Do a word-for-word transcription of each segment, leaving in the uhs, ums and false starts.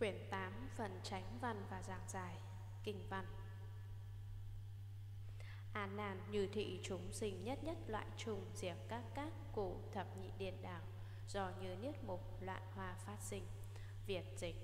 Quyển tám, phần chánh văn và giảng giải. Kinh văn. A nan, như thị chúng sinh nhất nhất loại trùng, diệt các các cụ thập nhị điên đảo, do như niết mục loạn hoa phát sinh. Việt dịch.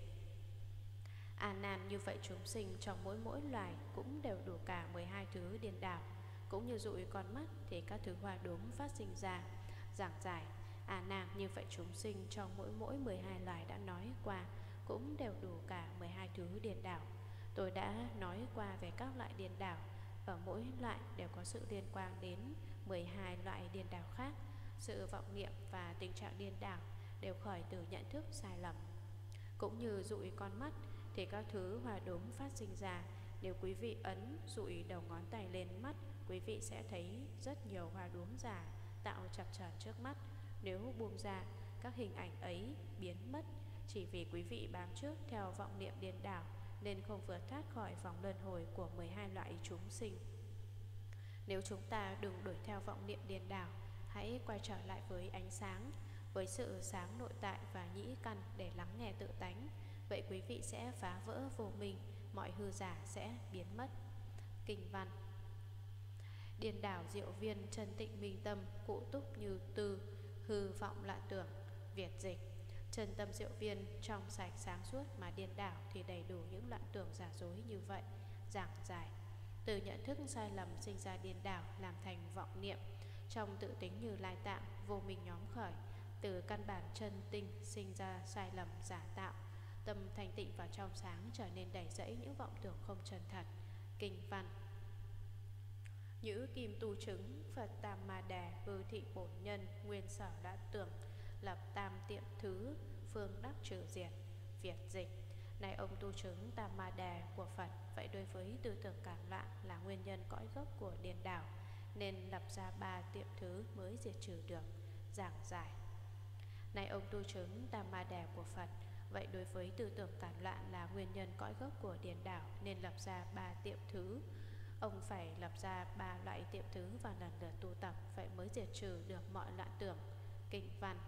A nan, như vậy chúng sinh trong mỗi mỗi loài cũng đều đủ cả mười hai thứ điên đảo, cũng như dụi con mắt thì các thứ hoa đốm phát sinh ra. Giảng giải. A nan, như vậy chúng sinh trong mỗi mỗi mười hai loài đã nói qua cũng đều đủ cả mười hai thứ điên đảo. Tôi đã nói qua về các loại điên đảo, ở mỗi loại đều có sự liên quan đến mười hai loại điên đảo khác. Sự vọng niệm và tình trạng điên đảo đều khởi từ nhận thức sai lầm. Cũng như dụi con mắt thì các thứ hoa đốm phát sinh ra. Nếu quý vị ấn dụi đầu ngón tay lên mắt, quý vị sẽ thấy rất nhiều hoa đốm giả tạo chập chờn trước mắt. Nếu buông ra, các hình ảnh ấy biến mất, chỉ vì quý vị bám trước theo vọng niệm điên đảo nên không vượt thoát khỏi vòng luân hồi của mười hai loại chúng sinh. Nếu chúng ta đừng đuổi theo vọng niệm điên đảo, hãy quay trở lại với ánh sáng, với sự sáng nội tại và nhĩ căn để lắng nghe tự tánh. Vậy quý vị sẽ phá vỡ vô minh, mọi hư giả sẽ biến mất. Kinh văn. Điên đảo diệu viên, chân tịnh minh tâm, cụ túc như tư, hư vọng lạ tưởng. Việt dịch. Chân tâm diệu viên trong sạch sáng suốt mà điên đảo thì đầy đủ những loạn tưởng giả dối như vậy. Giảng giải. Từ nhận thức sai lầm sinh ra điên đảo, làm thành vọng niệm. Trong tự tính Như Lai Tạng, vô minh nhóm khởi. Từ căn bản chân tinh sinh ra sai lầm giả tạo. Tâm thành tịnh và trong sáng trở nên đầy rẫy những vọng tưởng không chân thật. Kinh văn. Nhữ kim tu chứng, Phật Tam Ma Đà, Hư thị bổn nhân, nguyên sở đã tưởng, lập tam tiệm thứ, phương đắc trừ diệt. Việt dịch. Này ông tu chứng Tam Ma Đà của Phật, vậy đối với tư tưởng cản loạn là nguyên nhân cõi gốc của điên đảo, nên lập ra ba tiệm thứ mới diệt trừ được. Giảng giải. Này ông tu chứng Tam Ma Đà của Phật, vậy đối với tư tưởng cản loạn là nguyên nhân cõi gốc của điên đảo, nên lập ra ba tiệm thứ. Ông phải lập ra ba loại tiệm thứ và lần lượt tu tập, vậy mới diệt trừ được mọi loạn tưởng. Kinh văn.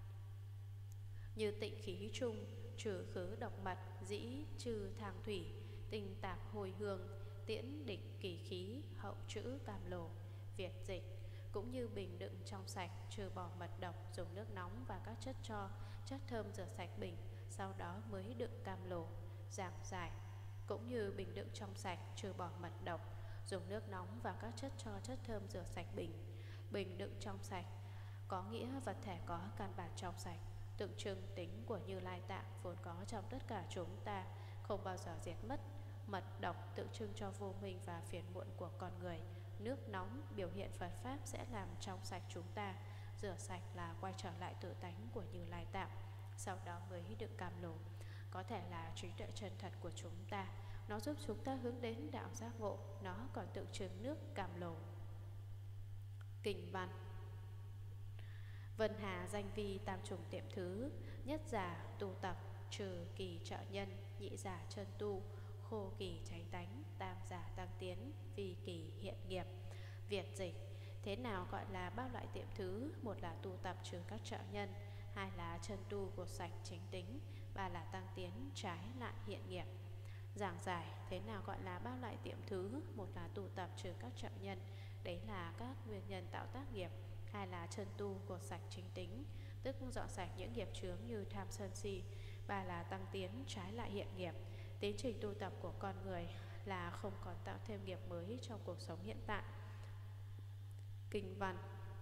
Như tịnh khí trung, trừ khứ độc mật, dĩ trừ thang thủy, tinh tạp hồi hương, tiễn địch kỳ khí, hậu trữ cam lồ. Việt dịch. Cũng như bình đựng trong sạch, trừ bỏ mật độc, dùng nước nóng và các chất tro, chất thơm rửa sạch bình, sau đó mới đựng cam lồ. Giảng giải. Cũng như bình đựng trong sạch, trừ bỏ mật độc, dùng nước nóng và các chất tro, chất thơm rửa sạch bình. Bình đựng trong sạch có nghĩa vật thể có căn bản trong sạch, tượng trưng tính của Như Lai Tạng vốn có trong tất cả chúng ta, không bao giờ diệt mất. Mật độc tượng trưng cho vô minh và phiền muộn của con người. Nước nóng biểu hiện Phật Pháp sẽ làm trong sạch chúng ta. Rửa sạch là quay trở lại tự tánh của Như Lai Tạng, sau đó mới đựng cam lồ, có thể là trí tuệ chân thật của chúng ta. Nó giúp chúng ta hướng đến đạo giác ngộ. Nó còn tượng trưng nước cam lồ. Kinh văn. Vân Hà danh vi tam trùng tiệm thứ, nhất giả tu tập, trừ kỳ trợ nhân, nhị giả chân tu, khô kỳ tránh tánh, tam giả tăng tiến, vi kỳ hiện nghiệp. Việt dịch. Thế nào gọi là ba loại tiệm thứ? Một là tu tập trừ các trợ nhân, hai là chân tu gột sạch chính tính, ba là tăng tiến trái lại hiện nghiệp. Giảng giải. Thế nào gọi là ba loại tiệm thứ? Một là tu tập trừ các trợ nhân, đấy là các nguyên nhân tạo tác nghiệp. Hai là chân tu gột sạch chính tính, tức dọn sạch những nghiệp chướng như tham sân si. Ba là tăng tiến trái lại hiện nghiệp. Tiến trình tu tập của con người là không còn tạo thêm nghiệp mới trong cuộc sống hiện tại. Kinh văn.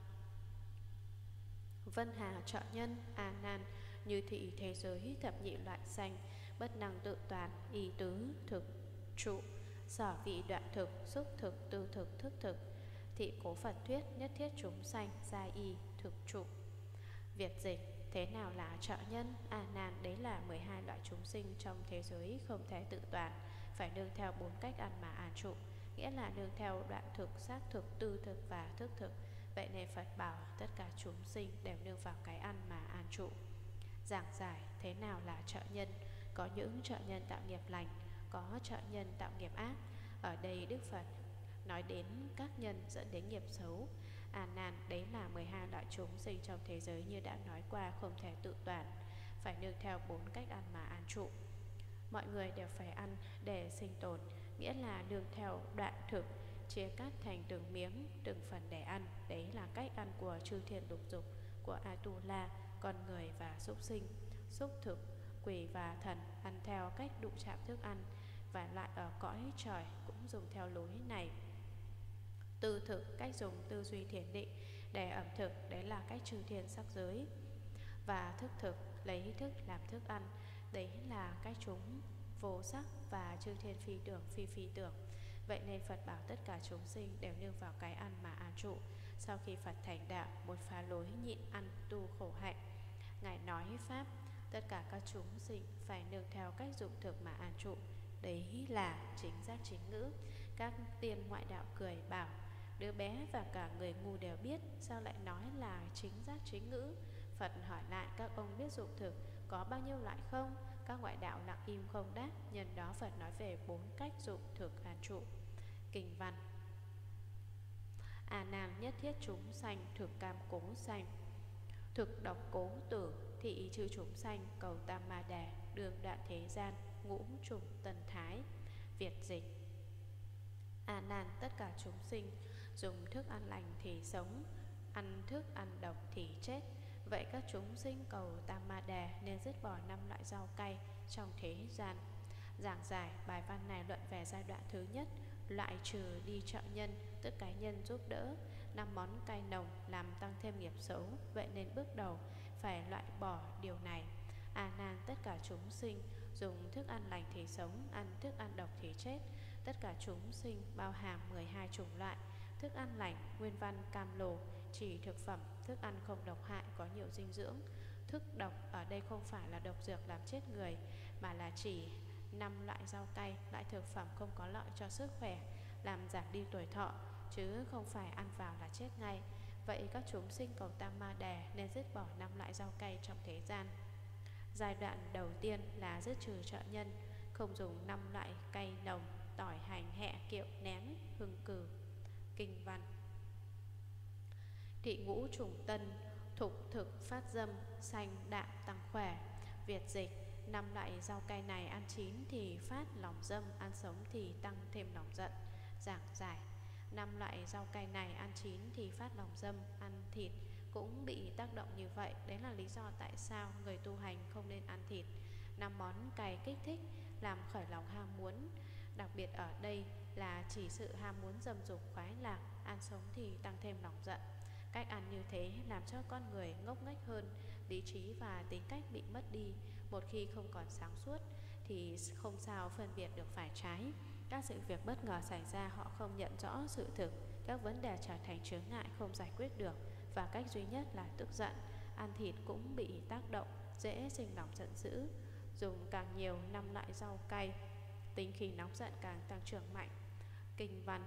Vân Hà trợ nhân, A nan, như thị thế giới thập nhị loại sanh, bất năng tự toàn, y tứ thực trụ, sở vị đoạn thực, xúc thực, tư thực, thức thực, thị cố Phật thuyết, nhất thiết chúng sanh, gia y thực trụ. Việt dịch. Thế nào là trợ nhân? A nan, đấy là mười hai loại chúng sinh trong thế giới không thể tự toàn, phải nương theo bốn cách ăn mà an trụ, nghĩa là nương theo đoạn thực, xác thực, tư thực và thức thực. Vậy nên Phật bảo tất cả chúng sinh đều nương vào cái ăn mà an trụ. Giảng giải. Thế nào là trợ nhân? Có những trợ nhân tạo nghiệp lành, có trợ nhân tạo nghiệp ác. Ở đây Đức Phật nói đến các nhân dẫn đến nghiệp xấu. A nan, đấy là mười hai loại chúng sinh trong thế giới như đã nói qua không thể tự toàn, phải nương theo bốn cách ăn mà an trụ. Mọi người đều phải ăn để sinh tồn, nghĩa là nương theo đoạn thực, chia cắt thành từng miếng, từng phần để ăn. Đấy là cách ăn của chư thiên lục dục, của Atula, con người và súc sinh. Xúc thực, quỷ và thần ăn theo cách đụng chạm thức ăn, và lại ở cõi trời cũng dùng theo lối này. Tư thực, cách dùng tư duy thiền định để ẩm thực, đấy là cách chư thiên sắc giới. Và thức thực, lấy thức làm thức ăn, đấy là cách chúng vô sắc và chư thiên phi tưởng phi phi tưởng. Vậy nên Phật bảo tất cả chúng sinh đều nương vào cái ăn mà an trụ. Sau khi Phật thành đạo, một phá lối nhịn ăn tu khổ hạnh. Ngài nói Pháp, tất cả các chúng sinh phải nương theo cách dụng thực mà an trụ. Đấy là chính giác chính ngữ. Các tiên ngoại đạo cười bảo, đứa bé và cả người ngu đều biết, sao lại nói là chính giác chính ngữ? Phật hỏi lại, các ông biết dụng thực có bao nhiêu loại không? Các ngoại đạo lặng im không đáp. Nhân đó Phật nói về bốn cách dụng thực an trụ. Kinh văn: A Nan, nhất thiết chúng sanh thực cam cố sanh, thực độc cố tử, thị chư chúng sanh cầu tam ma đà, đường đoạn thế gian, ngũ trùng tân thái. Việt dịch: A Nan, tất cả chúng sinh dùng thức ăn lành thì sống, ăn thức ăn độc thì chết. Vậy các chúng sinh cầu tam ma đà nên dứt bỏ năm loại rau cay trong thế gian. Giảng giải bài văn này luận về giai đoạn thứ nhất, loại trừ đi trợ nhân, tức cá nhân giúp đỡ, năm món cay nồng làm tăng thêm nghiệp xấu. Vậy nên bước đầu phải loại bỏ điều này. A Nan, tất cả chúng sinh dùng thức ăn lành thì sống, ăn thức ăn độc thì chết. Tất cả chúng sinh bao hàm mười hai chủng loại. Thức ăn lành, nguyên văn cam lồ, chỉ thực phẩm, thức ăn không độc hại, có nhiều dinh dưỡng. Thức độc ở đây không phải là độc dược làm chết người, mà là chỉ năm loại rau cay, loại thực phẩm không có lợi cho sức khỏe, làm giảm đi tuổi thọ, chứ không phải ăn vào là chết ngay. Vậy các chúng sinh cầu tam ma đà nên dứt bỏ năm loại rau cay trong thế gian. Giai đoạn đầu tiên là dứt trừ trợ nhân, không dùng năm loại cay nồng, tỏi, hành, hẹ, kiệu, nén, hương cừ. Kinh văn: Thị ngũ trùng tân, thục thực phát dâm, xanh đạm tăng khỏe. Việt dịch: năm loại rau cay này ăn chín thì phát lòng dâm, ăn sống thì tăng thêm lòng giận. Giảng giải: năm loại rau cay này ăn chín thì phát lòng dâm, ăn thịt cũng bị tác động như vậy. Đấy là lý do tại sao người tu hành không nên ăn thịt. Năm món cay kích thích, làm khởi lòng ham muốn. Đặc biệt ở đây là chỉ sự ham muốn dâm dục khoái lạc, ăn sống thì tăng thêm lòng giận. Cách ăn như thế làm cho con người ngốc nghếch hơn, lý trí và tính cách bị mất đi. Một khi không còn sáng suốt thì không sao phân biệt được phải trái. Các sự việc bất ngờ xảy ra, họ không nhận rõ sự thực, các vấn đề trở thành chướng ngại không giải quyết được, và cách duy nhất là tức giận. Ăn thịt cũng bị tác động, dễ sinh lòng giận dữ. Dùng càng nhiều năm loại rau cay, tính khí nóng giận càng tăng trưởng mạnh. Kinh văn: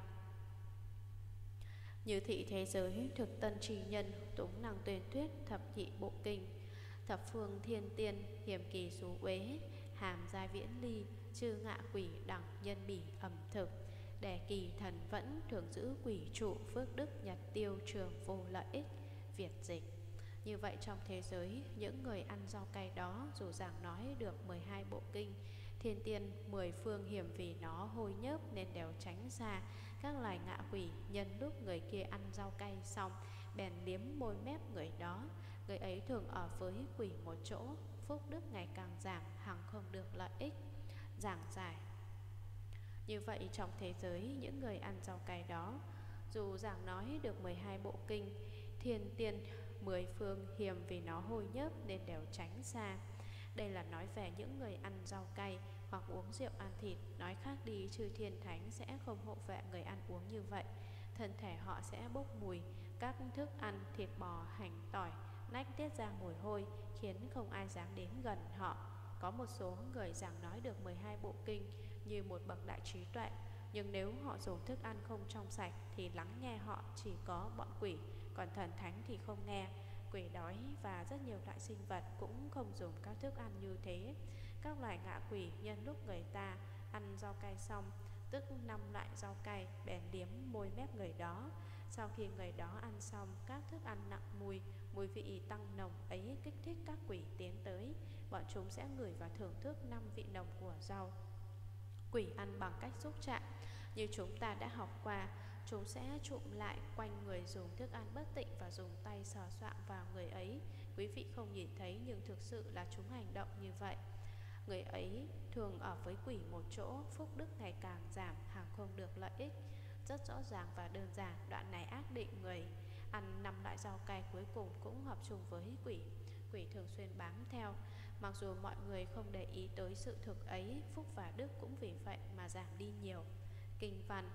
Như thị thế giới thực tân trì nhân, túng năng tuyên thuyết thập nhị bộ kinh. Thập phương thiên tiên, hiểm kỳ xú uế, hàm giai viễn ly, chư ngạ quỷ đẳng nhân bỉ ẩm thực. Để kỳ thần vẫn thường giữ quỷ trụ, phước đức nhật tiêu trường vô lợi ích. Việt dịch: Như vậy trong thế giới, những người ăn rau cay đó dù giảng nói được mười hai bộ kinh, thiên tiên mười phương hiểm vì nó hôi nhớp nên đều tránh xa. Các loài ngạ quỷ nhân lúc người kia ăn rau cay xong bèn liếm môi mép người đó. Người ấy thường ở với quỷ một chỗ, phúc đức ngày càng giảm, hằng không được lợi ích. Giảng giải: Như vậy trong thế giới, những người ăn rau cay đó dù giảng nói được mười hai bộ kinh, thiên tiên mười phương hiểm vì nó hôi nhớp nên đều tránh xa. Đây là nói về những người ăn rau cay hoặc uống rượu ăn thịt. Nói khác đi, chư thiên thánh sẽ không hộ vệ người ăn uống như vậy. Thân thể họ sẽ bốc mùi, các thức ăn thịt bò, hành, tỏi, nách tiết ra mùi hôi, khiến không ai dám đến gần họ. Có một số người giảng nói được mười hai bộ kinh như một bậc đại trí tuệ, nhưng nếu họ dùng thức ăn không trong sạch thì lắng nghe họ chỉ có bọn quỷ, còn thần thánh thì không nghe. Quỷ đói và rất nhiều loại sinh vật cũng không dùng các thức ăn như thế. Các loài ngạ quỷ nhân lúc người ta ăn rau cay xong, tức năm loại rau cay, bèn liếm môi mép người đó. Sau khi người đó ăn xong các thức ăn nặng mùi, Mùi vị tăng nồng ấy kích thích các quỷ tiến tới. Bọn chúng sẽ ngửi và thưởng thức năm vị nồng của rau. Quỷ ăn bằng cách xúc chạm. Như chúng ta đã học qua, chúng sẽ trụm lại quanh người dùng thức ăn bất tịnh và dùng tay sờ soạng vào người ấy. Quý vị không nhìn thấy nhưng thực sự là chúng hành động như vậy. Người ấy thường ở với quỷ một chỗ, phúc đức ngày càng giảm, hàng không được lợi ích. Rất rõ ràng và đơn giản, đoạn này ác định người ăn năm loại rau cay cuối cùng cũng hợp chung với quỷ. Quỷ thường xuyên bám theo. Mặc dù mọi người không để ý tới sự thực ấy, phúc và đức cũng vì vậy mà giảm đi nhiều. Kinh văn: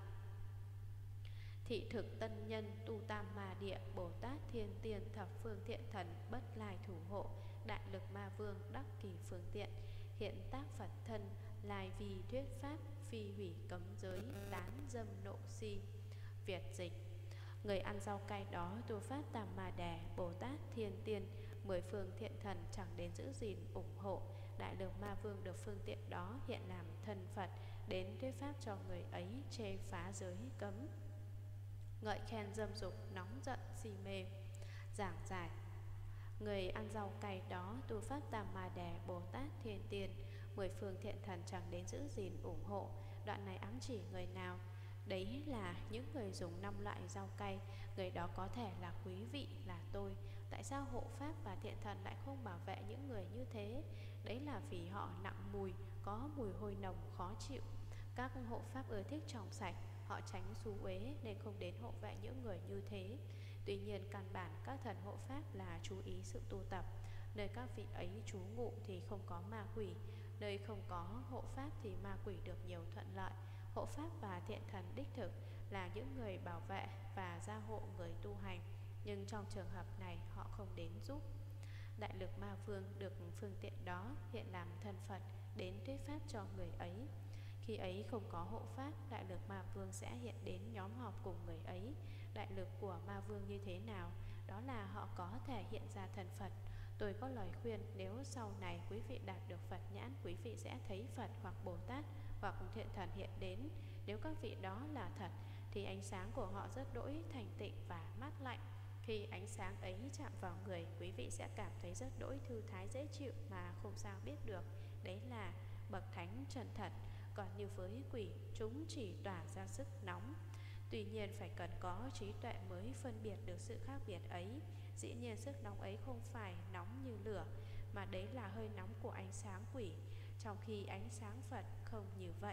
thị thực tân nhân, tu tam ma địa, Bồ Tát thiên tiên, thập phương thiện thần, bất lai thủ hộ, đại lực ma vương, đắc kỳ phương tiện, hiện tác Phật thân, lai vì thuyết pháp, phi hủy cấm giới, tán dâm nộ si. Việt dịch: người ăn rau cay đó tu pháp tam ma đà, Bồ Tát thiên tiên, mười phương thiện thần chẳng đến giữ gìn ủng hộ, đại lực ma vương được phương tiện đó hiện làm thân Phật, đến thuyết pháp cho người ấy, chê phá giới cấm, ngợi khen dâm dục, nóng giận si mê. Giảng giải: người ăn rau cay đó tu pháp tam ma đà, Bồ Tát thiên tiên, mười phương thiện thần chẳng đến giữ gìn ủng hộ. Đoạn này ám chỉ người nào? Đấy là những người dùng năm loại rau cay. Người đó có thể là quý vị, là tôi. Tại sao hộ pháp và thiện thần lại không bảo vệ những người như thế? Đấy là vì họ nặng mùi, có mùi hôi nồng khó chịu. Các hộ pháp ưa thích trong sạch, họ tránh xú uế nên không đến hộ vệ những người như thế. Tuy nhiên căn bản các thần hộ pháp là chú ý sự tu tập. Nơi các vị ấy trú ngụ thì không có ma quỷ, nơi không có hộ pháp thì ma quỷ được nhiều thuận lợi. Hộ pháp và thiện thần đích thực là những người bảo vệ và gia hộ người tu hành, nhưng trong trường hợp này họ không đến giúp. Đại lực ma vương được phương tiện đó hiện làm thân Phật, đến thuyết pháp cho người ấy. Khi ấy không có hộ pháp, đại lực ma vương sẽ hiện đến nhóm họp cùng người ấy. Đại lực của ma vương như thế nào? Đó là họ có thể hiện ra thân Phật. Tôi có lời khuyên, nếu sau này quý vị đạt được Phật nhãn, quý vị sẽ thấy Phật hoặc Bồ Tát hoặc thiện thần hiện đến. Nếu các vị đó là thật thì ánh sáng của họ rất đỗi thành tịnh và mát lạnh. Khi ánh sáng ấy chạm vào người, quý vị sẽ cảm thấy rất đỗi thư thái dễ chịu mà không sao biết được. Đấy là bậc thánh chân thật. Còn như với quỷ, chúng chỉ tỏa ra sức nóng. Tuy nhiên phải cần có trí tuệ mới phân biệt được sự khác biệt ấy. Dĩ nhiên sức nóng ấy không phải nóng như lửa, mà đấy là hơi nóng của ánh sáng quỷ, trong khi ánh sáng Phật không như vậy.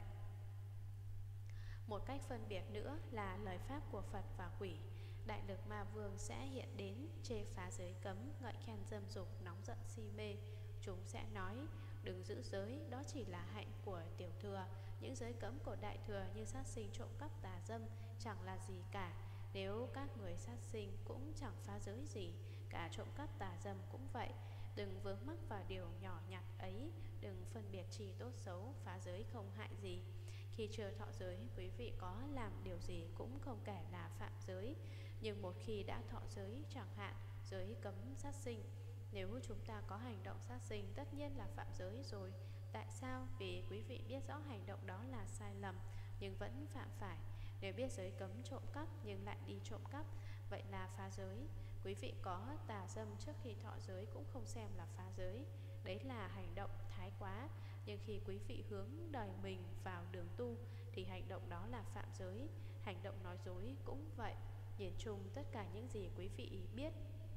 Một cách phân biệt nữa là lời pháp của Phật và quỷ. Đại lực ma vương sẽ hiện đến chê phá giới cấm, ngợi khen dâm dục, nóng giận si mê. Chúng sẽ nói: đừng giữ giới, đó chỉ là hạnh của tiểu thừa. Những giới cấm của đại thừa như sát sinh, trộm cắp, tà dâm chẳng là gì cả. Nếu các người sát sinh cũng chẳng phá giới gì, cả trộm cắp tà dâm cũng vậy. Đừng vướng mắc vào điều nhỏ nhặt ấy, đừng phân biệt chi tốt xấu, phá giới không hại gì. Khi chưa thọ giới, quý vị có làm điều gì cũng không kể là phạm giới. Nhưng một khi đã thọ giới, chẳng hạn giới cấm sát sinh, nếu chúng ta có hành động sát sinh, tất nhiên là phạm giới rồi. Tại sao? Vì quý vị biết rõ hành động đó là sai lầm nhưng vẫn phạm phải. Nếu biết giới cấm trộm cắp nhưng lại đi trộm cắp, vậy là phá giới. Quý vị có tà dâm trước khi thọ giới cũng không xem là phá giới. Đấy là hành động thái quá. Nhưng khi quý vị hướng đời mình vào đường tu thì hành động đó là phạm giới. Hành động nói dối cũng vậy. Nhìn chung tất cả những gì quý vị biết,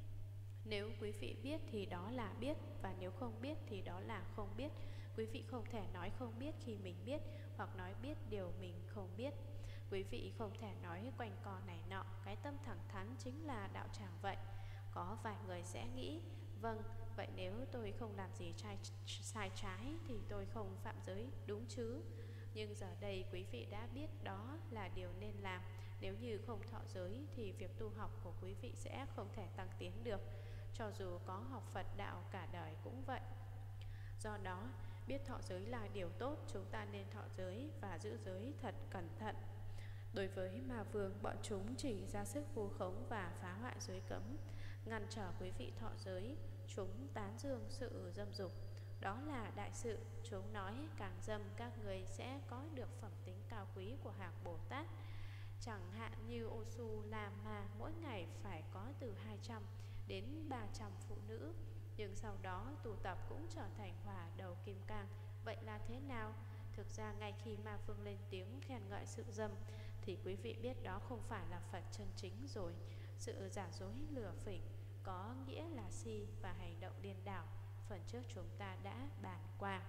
nếu quý vị biết thì đó là biết, và nếu không biết thì đó là không biết. Quý vị không thể nói không biết khi mình biết, hoặc nói biết điều mình không biết. Quý vị không thể nói quanh co này nọ. Cái tâm thẳng thắn chính là đạo tràng vậy. Có vài người sẽ nghĩ: vâng, vậy nếu tôi không làm gì trai, sai trái thì tôi không phạm giới, đúng chứ? Nhưng giờ đây quý vị đã biết đó là điều nên làm. Nếu như không thọ giới thì việc tu học của quý vị sẽ không thể tăng tiến được. Cho dù có học Phật đạo cả đời cũng vậy. Do đó, biết thọ giới là điều tốt, chúng ta nên thọ giới và giữ giới thật cẩn thận. Đối với ma vương, bọn chúng chỉ ra sức vu khống và phá hoại giới cấm, ngăn trở quý vị thọ giới. Chúng tán dương sự dâm dục, đó là đại sự. Chúng nói càng dâm các người sẽ có được phẩm tính cao quý của hạng Bồ Tát. Chẳng hạn như Ô Su La Ma mỗi ngày phải có từ hai trăm đến ba trăm phụ nữ. Nhưng sau đó tù tập cũng trở thành hỏa đầu kim cang. Vậy là thế nào? Thực ra ngay khi Ma Vương lên tiếng khen ngợi sự dâm thì quý vị biết đó không phải là Phật chân chính rồi. Sự giả dối lừa phỉnh có nghĩa là si và hành động điên đảo. Phần trước chúng ta đã bàn qua.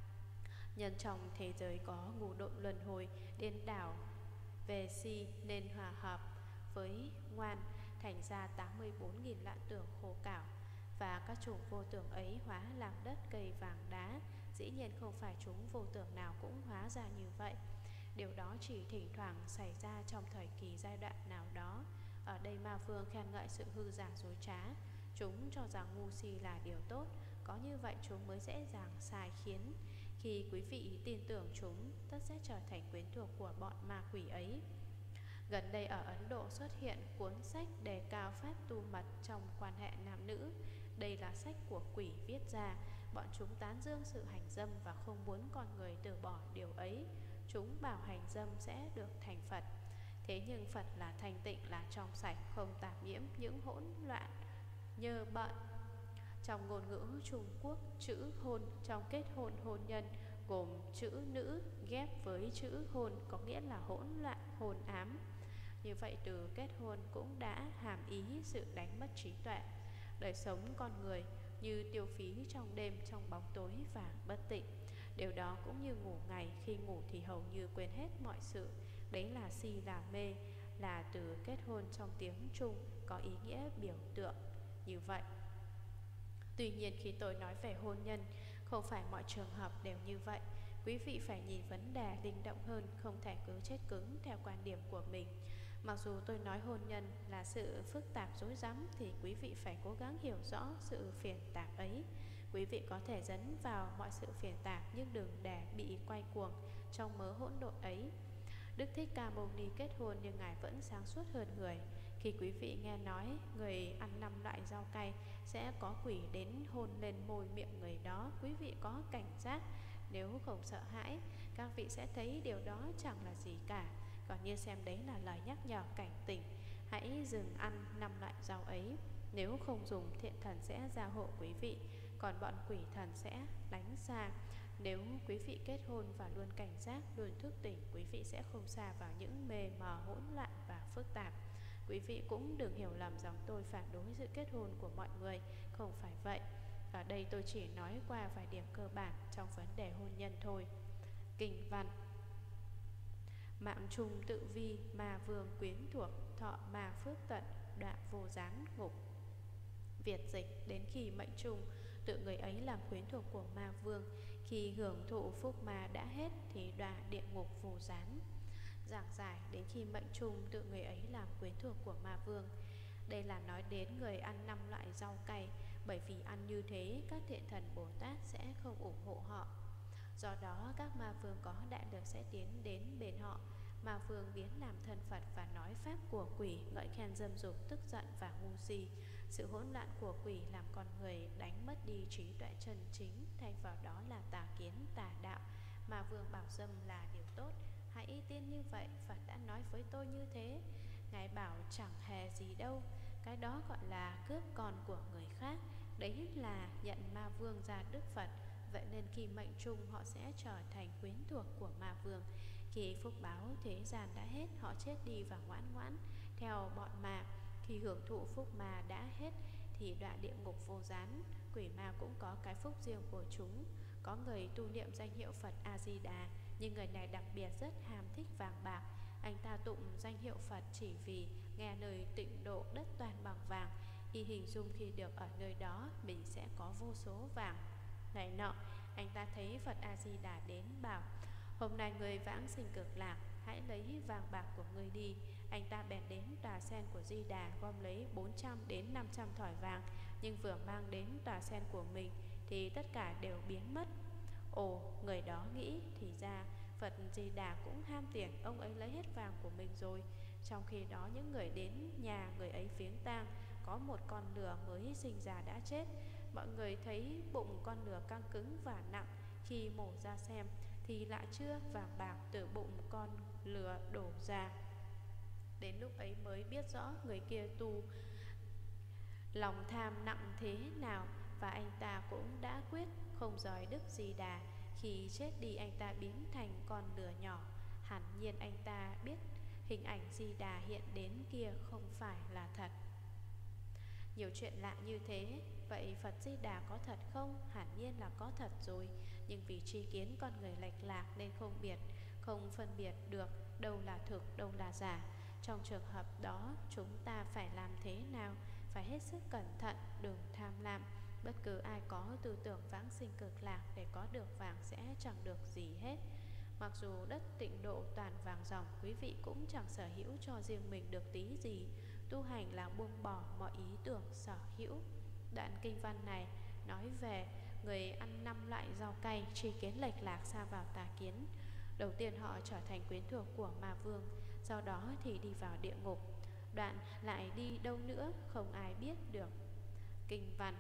Nhân trong thế giới có ngũ độn luân hồi, điên đảo về si nên hòa hợp với ngoan, thành ra tám mươi bốn nghìn lạn tưởng khô cảo. Và các chủng vô tưởng ấy hóa làm đất cây vàng đá. Dĩ nhiên không phải chúng vô tưởng nào cũng hóa ra như vậy. Điều đó chỉ thỉnh thoảng xảy ra trong thời kỳ giai đoạn nào đó. Ở đây Ma Vương khen ngợi sự hư giả dối trá. Chúng cho rằng ngu si là điều tốt. Có như vậy chúng mới dễ dàng sai khiến. Khi quý vị tin tưởng chúng, tất sẽ trở thành quyến thuộc của bọn ma quỷ ấy. Gần đây ở Ấn Độ xuất hiện cuốn sách đề cao pháp tu mật trong quan hệ nam nữ. Đây là sách của quỷ viết ra. Bọn chúng tán dương sự hành dâm và không muốn con người từ bỏ điều ấy. Chúng bảo hành dâm sẽ được thành Phật. Thế nhưng Phật là thanh tịnh, là trong sạch, không tạp nhiễm những hỗn loạn nhơ bận. Trong ngôn ngữ Trung Quốc, chữ hôn trong kết hôn hôn nhân gồm chữ nữ ghép với chữ hôn, có nghĩa là hỗn loạn, hôn ám. Như vậy từ kết hôn cũng đã hàm ý sự đánh mất trí tuệ. Đời sống con người như tiêu phí trong đêm, trong bóng tối và bất tịnh. Điều đó cũng như ngủ ngày, khi ngủ thì hầu như quên hết mọi sự. Đấy là si, là mê, là từ kết hôn trong tiếng Trung có ý nghĩa biểu tượng như vậy. Tuy nhiên khi tôi nói về hôn nhân, không phải mọi trường hợp đều như vậy. Quý vị phải nhìn vấn đề linh động hơn, không thể cứ chết cứng theo quan điểm của mình. Mặc dù tôi nói hôn nhân là sự phức tạp rối rắm thì quý vị phải cố gắng hiểu rõ sự phiền tạp ấy. Quý vị có thể dấn vào mọi sự phiền tạp nhưng đừng để bị quay cuồng trong mớ hỗn độn ấy. Đức Thích Ca Mâu Ni kết hôn nhưng Ngài vẫn sáng suốt hơn người. Khi quý vị nghe nói người ăn năm loại rau cay sẽ có quỷ đến hôn lên môi miệng người đó, quý vị có cảnh giác. Nếu không sợ hãi, các vị sẽ thấy điều đó chẳng là gì cả, còn như xem đấy là lời nhắc nhở cảnh tỉnh. Hãy dừng ăn năm loại rau ấy. Nếu không dùng, thiện thần sẽ gia hộ quý vị, còn bọn quỷ thần sẽ đánh xa. Nếu quý vị kết hôn và luôn cảnh giác, luôn thức tỉnh, quý vị sẽ không xa vào những mê mờ hỗn loạn và phức tạp. Quý vị cũng đừng hiểu lầm rằng tôi phản đối sự kết hôn của mọi người. Không phải vậy. Ở đây tôi chỉ nói qua vài điểm cơ bản trong vấn đề hôn nhân thôi. Kinh văn: mạng trung tự vi, ma vương quyến thuộc, thọ ma phước tận, đọa vô gián ngục. Việt dịch: đến khi mệnh trung tự người ấy làm quyến thuộc của ma vương, khi hưởng thụ phúc ma đã hết thì đọa địa ngục vô gián. Giảng giải: đến khi mệnh trung tự người ấy làm quyến thuộc của ma vương. Đây là nói đến người ăn năm loại rau cay, bởi vì ăn như thế các thiện thần Bồ Tát sẽ không ủng hộ họ. Do đó các ma vương có đại lực sẽ tiến đến bên họ. Ma vương biến làm thân Phật và nói pháp của quỷ, ngợi khen dâm dục, tức giận và ngu si. Sự hỗn loạn của quỷ làm con người đánh mất đi trí tuệ chân chính, thay vào đó là tà kiến, tà đạo. Ma vương bảo dâm là điều tốt. Hãy tin như vậy, Phật đã nói với tôi như thế. Ngài bảo chẳng hề gì đâu, cái đó gọi là cướp con của người khác. Đấy là nhận ma vương ra Đức Phật. Vậy nên khi mệnh trung họ sẽ trở thành quyến thuộc của ma vương. Khi phúc báo thế gian đã hết, họ chết đi và ngoãn ngoãn theo bọn ma. Khi hưởng thụ phúc ma đã hết thì đọa địa ngục vô gián. Quỷ ma cũng có cái phúc riêng của chúng. Có người tu niệm danh hiệu Phật A-di-đà, nhưng người này đặc biệt rất ham thích vàng bạc. Anh ta tụng danh hiệu Phật chỉ vì nghe nơi tịnh độ đất toàn bằng vàng. Y hình dung khi được ở nơi đó mình sẽ có vô số vàng. Ngày nọ anh ta thấy Phật A-di-đà đến bảo: hôm nay người vãng sinh cực lạc, hãy lấy vàng bạc của người đi. Anh ta bèn đến tòa sen của Di Đà, gom lấy bốn trăm đến năm trăm thỏi vàng. Nhưng vừa mang đến tòa sen của mình thì tất cả đều biến mất. Ồ, người đó nghĩ, thì ra Phật Di Đà cũng ham tiền, ông ấy lấy hết vàng của mình rồi. Trong khi đó những người đến nhà người ấy viếng tang, có một con lừa mới sinh ra đã chết. Mọi người thấy bụng con lừa căng cứng và nặng. Khi mổ ra xem thì lạ chưa, vàng bạc từ bụng con lừa đổ ra. Đến lúc ấy mới biết rõ người kia tu Lòng tham nặng thế nào và anh ta cũng đã quyết không giỏi Đức Di Đà. Khi chết đi anh ta biến thành con lừa nhỏ. Hẳn nhiên anh ta biết hình ảnh Di Đà hiện đến kia không phải là thật. Nhiều chuyện lạ như thế. Vậy Phật Di Đà có thật không? Hẳn nhiên là có thật rồi. Nhưng vì tri kiến con người lệch lạc nên không biệt Không phân biệt được đâu là thực, đâu là giả. Trong trường hợp đó chúng ta phải làm thế nào? Phải hết sức cẩn thận, đừng tham lam. Bất cứ ai có tư tưởng vãng sinh cực lạc để có được vàng sẽ chẳng được gì hết. Mặc dù đất Tịnh Độ toàn vàng ròng, quý vị cũng chẳng sở hữu cho riêng mình được tí gì. Tu hành là buông bỏ mọi ý tưởng sở hữu. Đoạn kinh văn này nói về người ăn năm loại rau cay, tri kiến lệch lạc sa vào tà kiến. Đầu tiên họ trở thành quyến thuộc của ma vương, sau đó thì đi vào địa ngục. Đoạn lại đi đâu nữa không ai biết được. Kinh văn: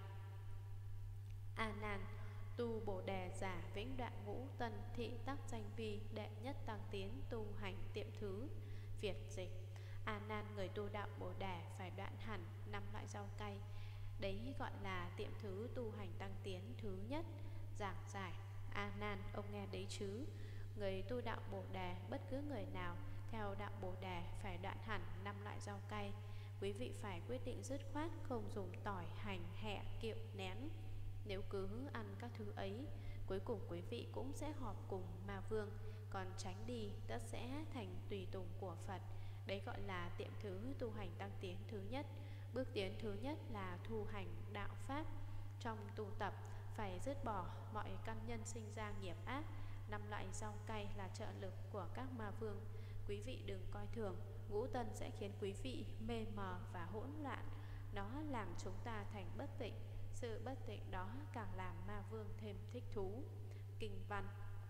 A Nan, tu bồ đề giả vĩnh đoạn ngũ tân thị tắc danh vi đệ nhất tăng tiến tu hành tiệm thứ. Việt dịch: A Nan, người tu đạo bồ đề phải đoạn hẳn năm loại rau cay. Đấy gọi là tiệm thứ tu hành tăng tiến thứ nhất. Giảng giải: A Nan, ông nghe đấy chứ? Người tu đạo bồ đề, bất cứ người nào theo đạo bồ đề phải đoạn hẳn năm loại rau cay. Quý vị phải quyết định dứt khoát không dùng tỏi, hành, hẹ, kiệu, nén. Nếu cứ ăn các thứ ấy, cuối cùng quý vị cũng sẽ họp cùng ma vương. Còn tránh đi, tất sẽ thành tùy tùng của Phật. Đấy gọi là tiệm thứ tu hành tăng tiến thứ nhất. Bước tiến thứ nhất là thu hành đạo pháp. Trong tu tập phải dứt bỏ mọi căn nhân sinh ra nghiệp ác. Năm loại rau cay là trợ lực của các ma vương. Quý vị đừng coi thường. Ngũ tân sẽ khiến quý vị mê mờ và hỗn loạn. Nó làm chúng ta thành bất tịnh. Sự bất tịnh đó càng làm ma vương thêm thích thú. Kinh văn: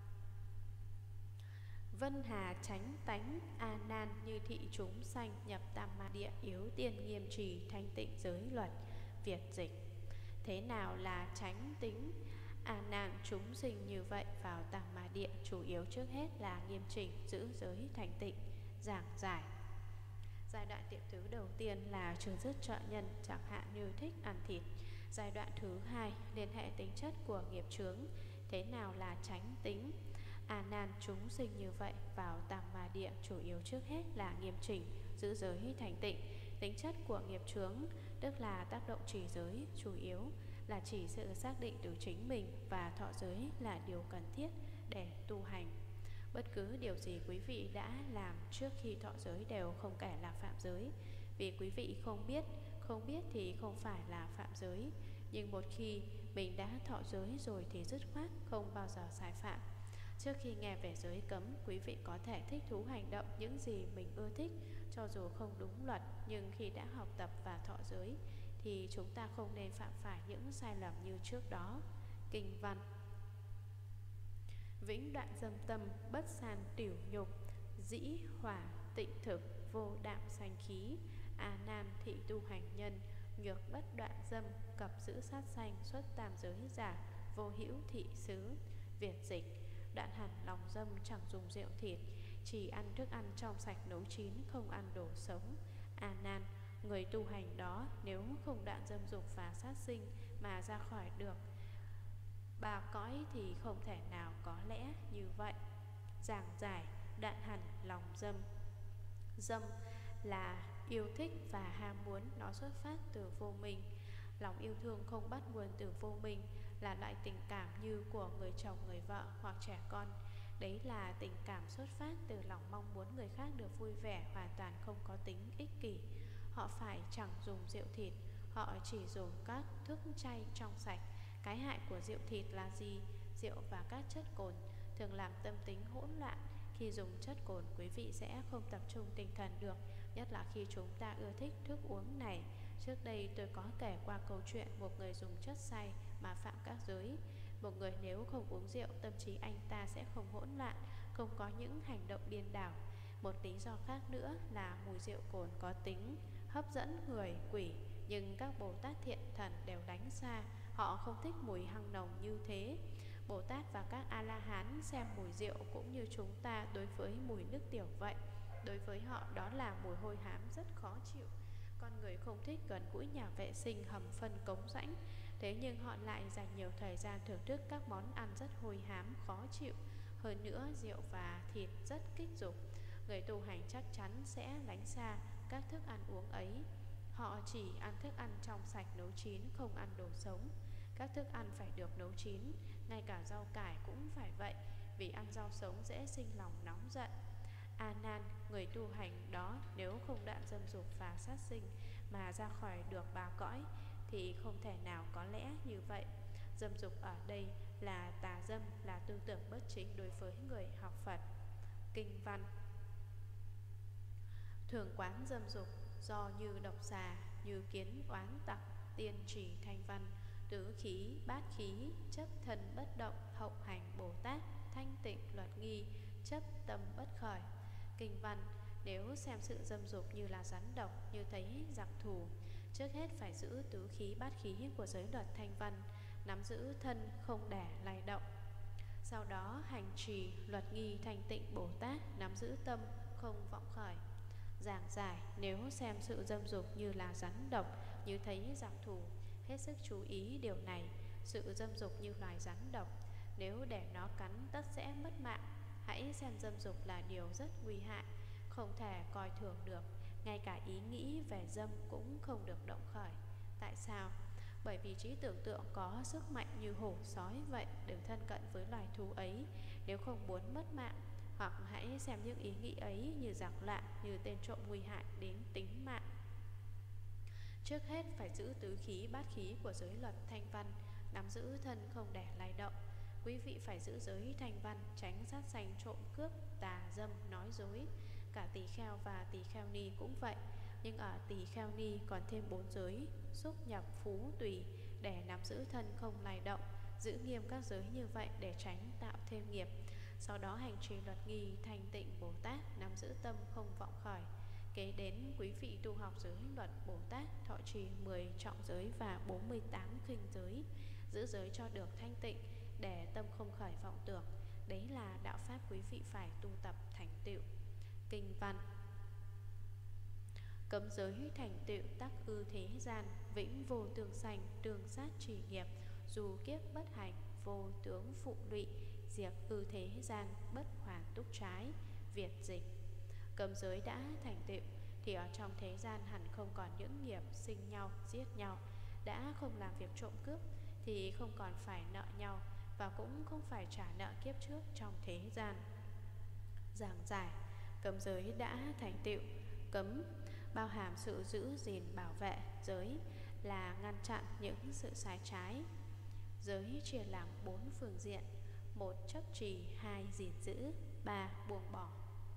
Vân hà tránh tánh, A Nan, như thị chúng sanh nhập tam ma địa, yếu tiên nghiêm trì thanh tịnh giới luật. Việt dịch: Thế nào là tránh tính? A Nan, chúng sinh như vậy vào tam ma địa chủ yếu trước hết là nghiêm chỉnh giữ giới thanh tịnh. Giảng giải: Giai đoạn tiệm thứ đầu tiên là trừ dứt trợ nhân, chẳng hạn như thích ăn thịt. Giai đoạn thứ hai liên hệ tính chất của nghiệp chướng. Thế nào là tránh tính? A Nan, chúng sinh như vậy vào tam ma địa chủ yếu trước hết là nghiêm chỉnh giữ giới thành tịnh. Tính chất của nghiệp chướng tức là tác động trì giới, chủ yếu là chỉ sự xác định từ chính mình, và thọ giới là điều cần thiết để tu hành. Bất cứ điều gì quý vị đã làm trước khi thọ giới đều không kể là phạm giới, vì quý vị không biết. Không biết thì không phải là phạm giới. Nhưng một khi mình đã thọ giới rồi thì dứt khoát không bao giờ sai phạm. Trước khi nghe về giới cấm, quý vị có thể thích thú hành động những gì mình ưa thích, cho dù không đúng luật. Nhưng khi đã học tập và thọ giới thì chúng ta không nên phạm phải những sai lầm như trước đó. Kinh văn: Vĩnh đoạn dâm tâm, bất san tiểu nhục, dĩ hỏa tịnh thực, vô đạo sanh khí. A Nan, thị tu hành nhân, nhược bất đoạn dâm, cập giữ sát sanh, xuất tam giới giả, vô hữu thị xứ. Việt dịch: Đoạn hẳn lòng dâm, chẳng dùng rượu thịt, chỉ ăn thức ăn trong sạch nấu chín, không ăn đồ sống. A Nan, người tu hành đó nếu không đoạn dâm dục và sát sinh mà ra khỏi được ba cõi thì không thể nào có lẽ như vậy. Giảng giải: Đoạn hẳn lòng dâm. Dâm là yêu thích và ham muốn, nó xuất phát từ vô minh. Lòng yêu thương không bắt nguồn từ vô minh, là loại tình cảm như của người chồng, người vợ hoặc trẻ con. Đấy là tình cảm xuất phát từ lòng mong muốn người khác được vui vẻ, hoàn toàn không có tính ích kỷ. Họ phải chẳng dùng rượu thịt, họ chỉ dùng các thức chay trong sạch. Cái hại của rượu thịt là gì? Rượu và các chất cồn thường làm tâm tính hỗn loạn. Khi dùng chất cồn, quý vị sẽ không tập trung tinh thần được, nhất là khi chúng ta ưa thích thức uống này. Trước đây tôi có kể qua câu chuyện một người dùng chất say mà phạm các giới. Một người nếu không uống rượu, tâm trí anh ta sẽ không hỗn loạn, không có những hành động điên đảo. Một lý do khác nữa là mùi rượu cồn có tính hấp dẫn người quỷ, nhưng các Bồ Tát thiện thần đều đánh xa. Họ không thích mùi hăng nồng như thế. Bồ Tát và các A-la-hán xem mùi rượu cũng như chúng ta đối với mùi nước tiểu vậy. Đối với họ đó là mùi hôi hám rất khó chịu. Con người không thích gần gũi nhà vệ sinh, hầm phân, cống rãnh. Thế nhưng họ lại dành nhiều thời gian thưởng thức các món ăn rất hôi hám, khó chịu. Hơn nữa, rượu và thịt rất kích dục. Người tu hành chắc chắn sẽ lánh xa các thức ăn uống ấy. Họ chỉ ăn thức ăn trong sạch nấu chín, không ăn đồ sống. Các thức ăn phải được nấu chín, ngay cả rau cải cũng phải vậy, vì ăn rau sống dễ sinh lòng nóng giận. A Nan, người tu hành đó nếu không đoạn dâm dục và sát sinh mà ra khỏi được ba cõi thì không thể nào có lẽ như vậy. Dâm dục ở đây là tà dâm, là tư tưởng bất chính đối với người học Phật. Kinh văn: thường quán dâm dục, do như độc xà, như kiến oán tặc, tiên trì thanh văn, tứ khí, bát khí, chấp thân bất động, hậu hành Bồ Tát, thanh tịnh luật nghi, chấp tâm bất khởi. Kinh văn: nếu xem sự dâm dục như là rắn độc, như thấy giặc thù, trước hết phải giữ tứ khí bát khí của giới luật thanh văn, nắm giữ thân không để lay động. Sau đó hành trì luật nghi thanh tịnh Bồ Tát, nắm giữ tâm không vọng khởi. Giảng giải: nếu xem sự dâm dục như là rắn độc, như thấy giặc thù, hết sức chú ý điều này. Sự dâm dục như loài rắn độc, nếu để nó cắn tất sẽ mất mạng. Hãy xem dâm dục là điều rất nguy hại, không thể coi thường được. Ngay cả ý nghĩ về dâm cũng không được động khởi. Tại sao? Bởi vì trí tưởng tượng có sức mạnh như hổ sói vậy. Đừng thân cận với loài thú ấy nếu không muốn mất mạng. Hoặc hãy xem những ý nghĩ ấy như giặc lạ, như tên trộm nguy hại đến tính mạng. Trước hết phải giữ tứ khí bát khí của giới luật thanh văn, nắm giữ thân không để lay động. Quý vị phải giữ giới thanh văn, tránh sát sanh, trộm cướp, tà dâm, nói dối. Cả tỳ kheo và tỳ kheo ni cũng vậy. Nhưng ở tỳ kheo ni còn thêm bốn giới: xúc, nhập, phú, tùy, để nắm giữ thân không lay động. Giữ nghiêm các giới như vậy để tránh tạo thêm nghiệp. Sau đó hành trì luật nghi thanh tịnh Bồ Tát, nắm giữ tâm không vọng khởi. Kế đến quý vị tu học giới luật Bồ Tát, thọ trì mười trọng giới và bốn mươi tám khinh giới. Giữ giới cho được thanh tịnh, để tâm không khởi vọng tưởng. Đấy là đạo pháp quý vị phải tu tập thành tựu. Kinh văn: cấm giới thành tựu tắc ư thế gian, vĩnh vô tương sanh, tương sát trì nghiệp, dù kiếp bất hành, vô tướng phụ lụy, diệt ư thế gian, bất hoàn túc trái. Việt dịch: cấm giới đã thành tựu thì ở trong thế gian hẳn không còn những nghiệp sinh nhau, giết nhau. Đã không làm việc trộm cướp thì không còn phải nợ nhau, và cũng không phải trả nợ kiếp trước trong thế gian. Giảng giải: cấm giới đã thành tựu. Cấm bao hàm sự giữ gìn bảo vệ. Giới là ngăn chặn những sự sai trái. Giới chia làm bốn phương diện: một chấp trì, hai gìn giữ, ba buông bỏ,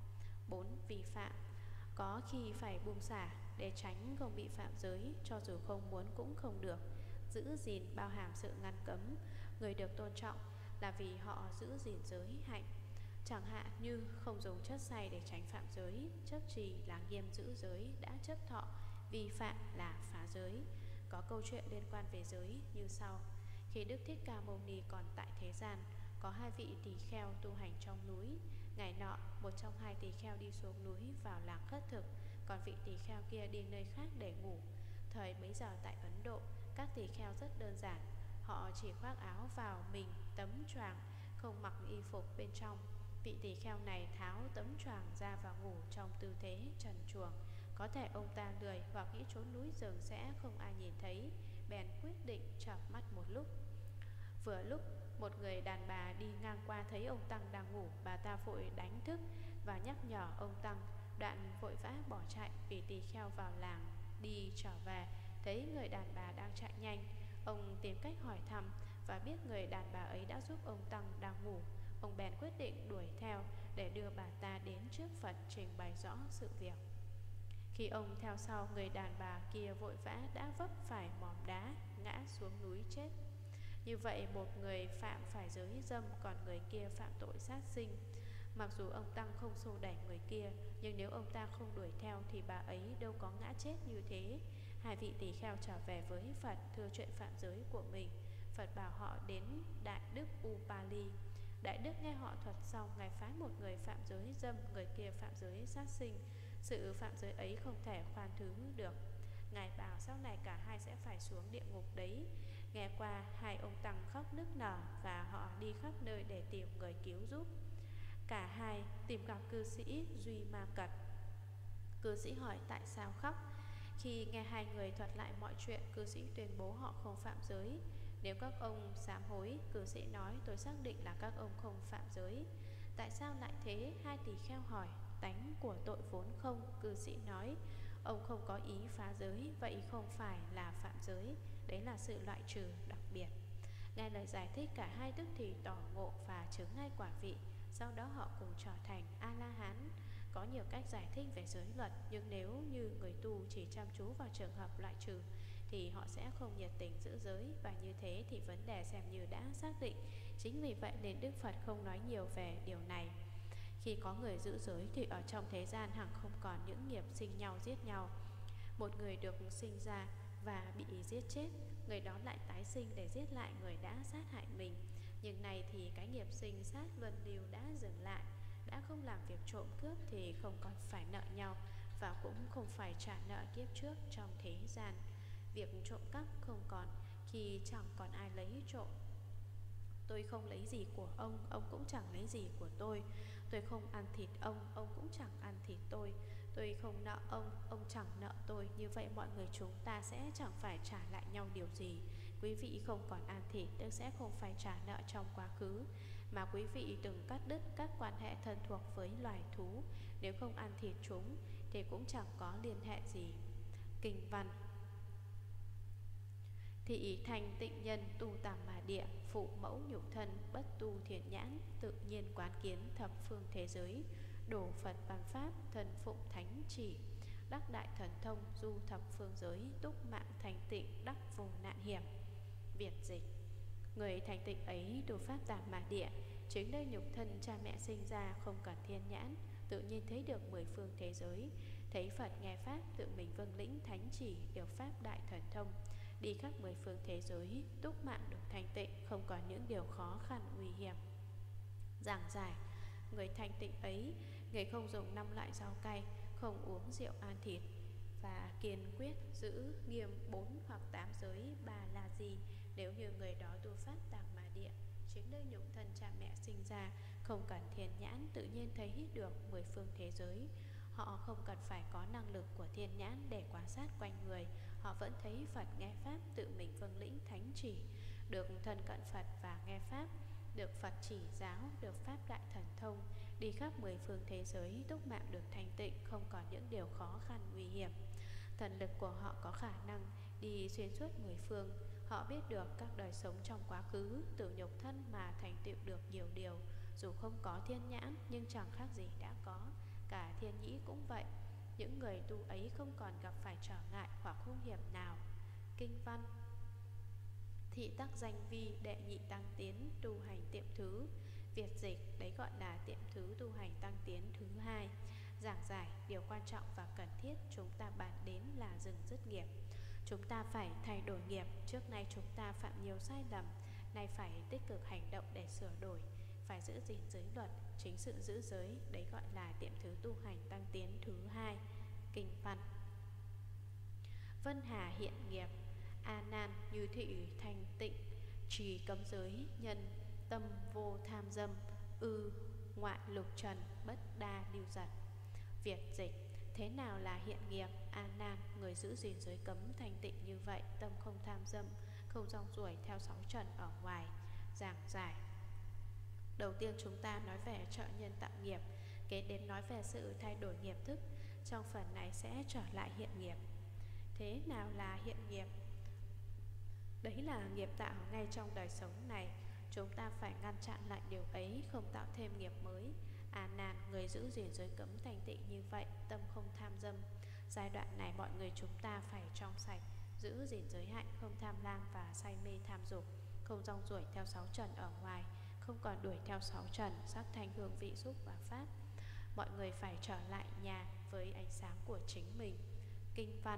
bốn vi phạm. Có khi phải buông xả để tránh không bị phạm giới, cho dù không muốn cũng không được. Giữ gìn bao hàm sự ngăn cấm. Người được tôn trọng là vì họ giữ gìn giới hạnh. Chẳng hạn như không dùng chất say để tránh phạm giới. Chấp trì là nghiêm giữ giới đã chấp thọ. Vi phạm là phá giới. Có câu chuyện liên quan về giới như sau. Khi Đức Thích Ca Mâu Ni còn tại thế gian, có hai vị tỳ kheo tu hành trong núi. Ngày nọ, một trong hai tỳ kheo đi xuống núi vào làng khất thực, còn vị tỳ kheo kia đi nơi khác để ngủ. Thời bấy giờ tại Ấn Độ, các tỳ kheo rất đơn giản. Họ chỉ khoác áo vào mình tấm choàng, không mặc y phục bên trong. Vị tỳ kheo này tháo tấm choàng ra và ngủ trong tư thế trần truồng. Có thể ông ta lười hoặc nghĩ trốn núi rừng sẽ không ai nhìn thấy, bèn quyết định chợp mắt một lúc. Vừa lúc một người đàn bà đi ngang qua thấy ông Tăng đang ngủ, bà ta vội đánh thức và nhắc nhở ông Tăng. Đoạn vội vã bỏ chạy. Vì tỳ kheo vào làng đi trở về, thấy người đàn bà đang chạy nhanh. Ông tìm cách hỏi thăm và biết người đàn bà ấy đã giúp ông Tăng đang ngủ. Ông bèn quyết định đuổi theo để đưa bà ta đến trước Phật trình bày rõ sự việc. Khi ông theo sau, người đàn bà kia vội vã đã vấp phải mỏm đá, ngã xuống núi chết. Như vậy một người phạm phải giới dâm, còn người kia phạm tội sát sinh. Mặc dù ông Tăng không xô đẩy người kia, nhưng nếu ông ta không đuổi theo thì bà ấy đâu có ngã chết như thế. Hai vị tỳ kheo trở về với Phật thưa chuyện phạm giới của mình. Phật bảo họ đến Đại Đức Upali. Đại Đức nghe họ thuật xong, Ngài phái một người phạm giới dâm, người kia phạm giới sát sinh. Sự phạm giới ấy không thể khoan thứ được. Ngài bảo sau này cả hai sẽ phải xuống địa ngục đấy. Nghe qua, hai ông tăng khóc nức nở và họ đi khắp nơi để tìm người cứu giúp. Cả hai tìm gặp cư sĩ Duy Ma Cật. Cư sĩ hỏi tại sao khóc. Khi nghe hai người thuật lại mọi chuyện, cư sĩ tuyên bố họ không phạm giới. Nếu các ông sám hối, cư sĩ nói, tôi xác định là các ông không phạm giới. Tại sao lại thế? Hai tỳ kheo hỏi. Tánh của tội vốn không, cư sĩ nói. Ông không có ý phá giới, vậy không phải là phạm giới. Đấy là sự loại trừ đặc biệt. Nghe lời giải thích, cả hai tức thì tỏ ngộ và chứng ngay quả vị. Sau đó họ cùng trở thành A-la-hán. Có nhiều cách giải thích về giới luật, nhưng nếu như người tu chỉ chăm chú vào trường hợp loại trừ thì họ sẽ không nhiệt tình giữ giới, và như thế thì vấn đề xem như đã xác định. Chính vì vậy nên Đức Phật không nói nhiều về điều này. Khi có người giữ giới thì ở trong thế gian hằng không còn những nghiệp sinh nhau giết nhau. Một người được sinh ra và bị giết chết, người đó lại tái sinh để giết lại người đã sát hại mình. Nhưng này thì cái nghiệp sinh sát luân lưu đã dừng lại. Đã không làm việc trộm cướp thì không còn phải nợ nhau, và cũng không phải trả nợ kiếp trước trong thế gian. Việc trộm cắp không còn khi chẳng còn ai lấy trộm. Tôi không lấy gì của ông, ông cũng chẳng lấy gì của tôi. Tôi không ăn thịt ông, ông cũng chẳng ăn thịt tôi. Tôi không nợ ông, ông chẳng nợ tôi. Như vậy mọi người chúng ta sẽ chẳng phải trả lại nhau điều gì. Quý vị không còn ăn thịt, tức sẽ không phải trả nợ trong quá khứ. Mà quý vị từng cắt đứt các quan hệ thân thuộc với loài thú. Nếu không ăn thịt chúng thì cũng chẳng có liên hệ gì. Kinh văn: Thị thành tịnh nhân tu tàm mà địa, phụ mẫu nhục thân, bất tu thiền nhãn, tự nhiên quán kiến thập phương thế giới, đổ Phật văn pháp, thần phụng thánh chỉ, đắc đại thần thông, du thập phương giới, túc mạng thành tịnh, đắc vô nạn hiểm. Việt dịch: Người thành tịnh ấy tu pháp tàm mà địa, chính nơi nhục thân cha mẹ sinh ra, không cần thiên nhãn, tự nhiên thấy được mười phương thế giới, thấy Phật nghe pháp, tự mình vâng lĩnh thánh chỉ, được pháp đại thần thông, đi khắp mười phương thế giới, túc mạng được thanh tịnh, không còn những điều khó khăn nguy hiểm. Giảng giải: Người thanh tịnh ấy, người không dùng năm loại rau cay, không uống rượu ăn thịt, và kiên quyết giữ nghiêm bốn hoặc tám giới ba la di. Nếu như người đó tu pháp tàm mà địa, chính nơi nhục thân cha mẹ sinh ra, không cần thiên nhãn, tự nhiên thấy được mười phương thế giới. Họ không cần phải có năng lực của thiên nhãn để quan sát quanh người, họ vẫn thấy Phật nghe pháp, tự mình vâng lĩnh thánh chỉ, được thân cận Phật và nghe pháp, được Phật chỉ giáo, được pháp đại thần thông, đi khắp mười phương thế giới, túc mạng được thanh tịnh, không còn những điều khó khăn nguy hiểm. Thần lực của họ có khả năng đi xuyên suốt mười phương. Họ biết được các đời sống trong quá khứ, từ nhục thân mà thành tựu được nhiều điều. Dù không có thiên nhãn nhưng chẳng khác gì đã có. Cả thiên nhĩ cũng vậy. Những người tu ấy không còn gặp phải trở ngại hoặc hung hiểm nào. Kinh văn: Thị tắc danh vi đệ nhị tăng tiến, tu hành tiệm thứ. Việt dịch: Đấy gọi là tiệm thứ tu hành tăng tiến thứ hai. Giảng giải: Điều quan trọng và cần thiết chúng ta bàn đến là dừng dứt nghiệp. Chúng ta phải thay đổi nghiệp. Trước nay chúng ta phạm nhiều sai lầm, nay phải tích cực hành động để sửa đổi. Phải giữ gìn giới luật. Chính sự giữ giới, đấy gọi là tiệm thứ tu hành tăng tiến thứ hai. Kinh văn: Vân hà hiện nghiệp, A Nan như thị thanh tịnh, trì cấm giới, nhân tâm vô tham dâm, ư ngoại lục trần, bất đa lưu giật. Việt dịch: Thế nào là hiện nghiệp? A Nan, người giữ gìn giới cấm thanh tịnh như vậy, tâm không tham dâm, không rong ruổi theo sáu trần ở ngoài. Giảng giải: Đầu tiên chúng ta nói về trợ nhân tạo nghiệp, kế đến nói về sự thay đổi nghiệp thức. Trong phần này sẽ trở lại hiện nghiệp. Thế nào là hiện nghiệp? Đấy là nghiệp tạo ngay trong đời sống này. Chúng ta phải ngăn chặn lại điều ấy, không tạo thêm nghiệp mới. A Nan, người giữ gìn giới cấm thanh tịnh như vậy, tâm không tham dâm. Giai đoạn này mọi người chúng ta phải trong sạch, giữ gìn giới hạnh, không tham lam và say mê tham dục, không rong ruổi theo sáu trần ở ngoài, không còn đuổi theo sáu trần, sắc thanh hương vị xúc và pháp. Mọi người phải trở lại nhà với ánh sáng của chính mình. Kinh văn: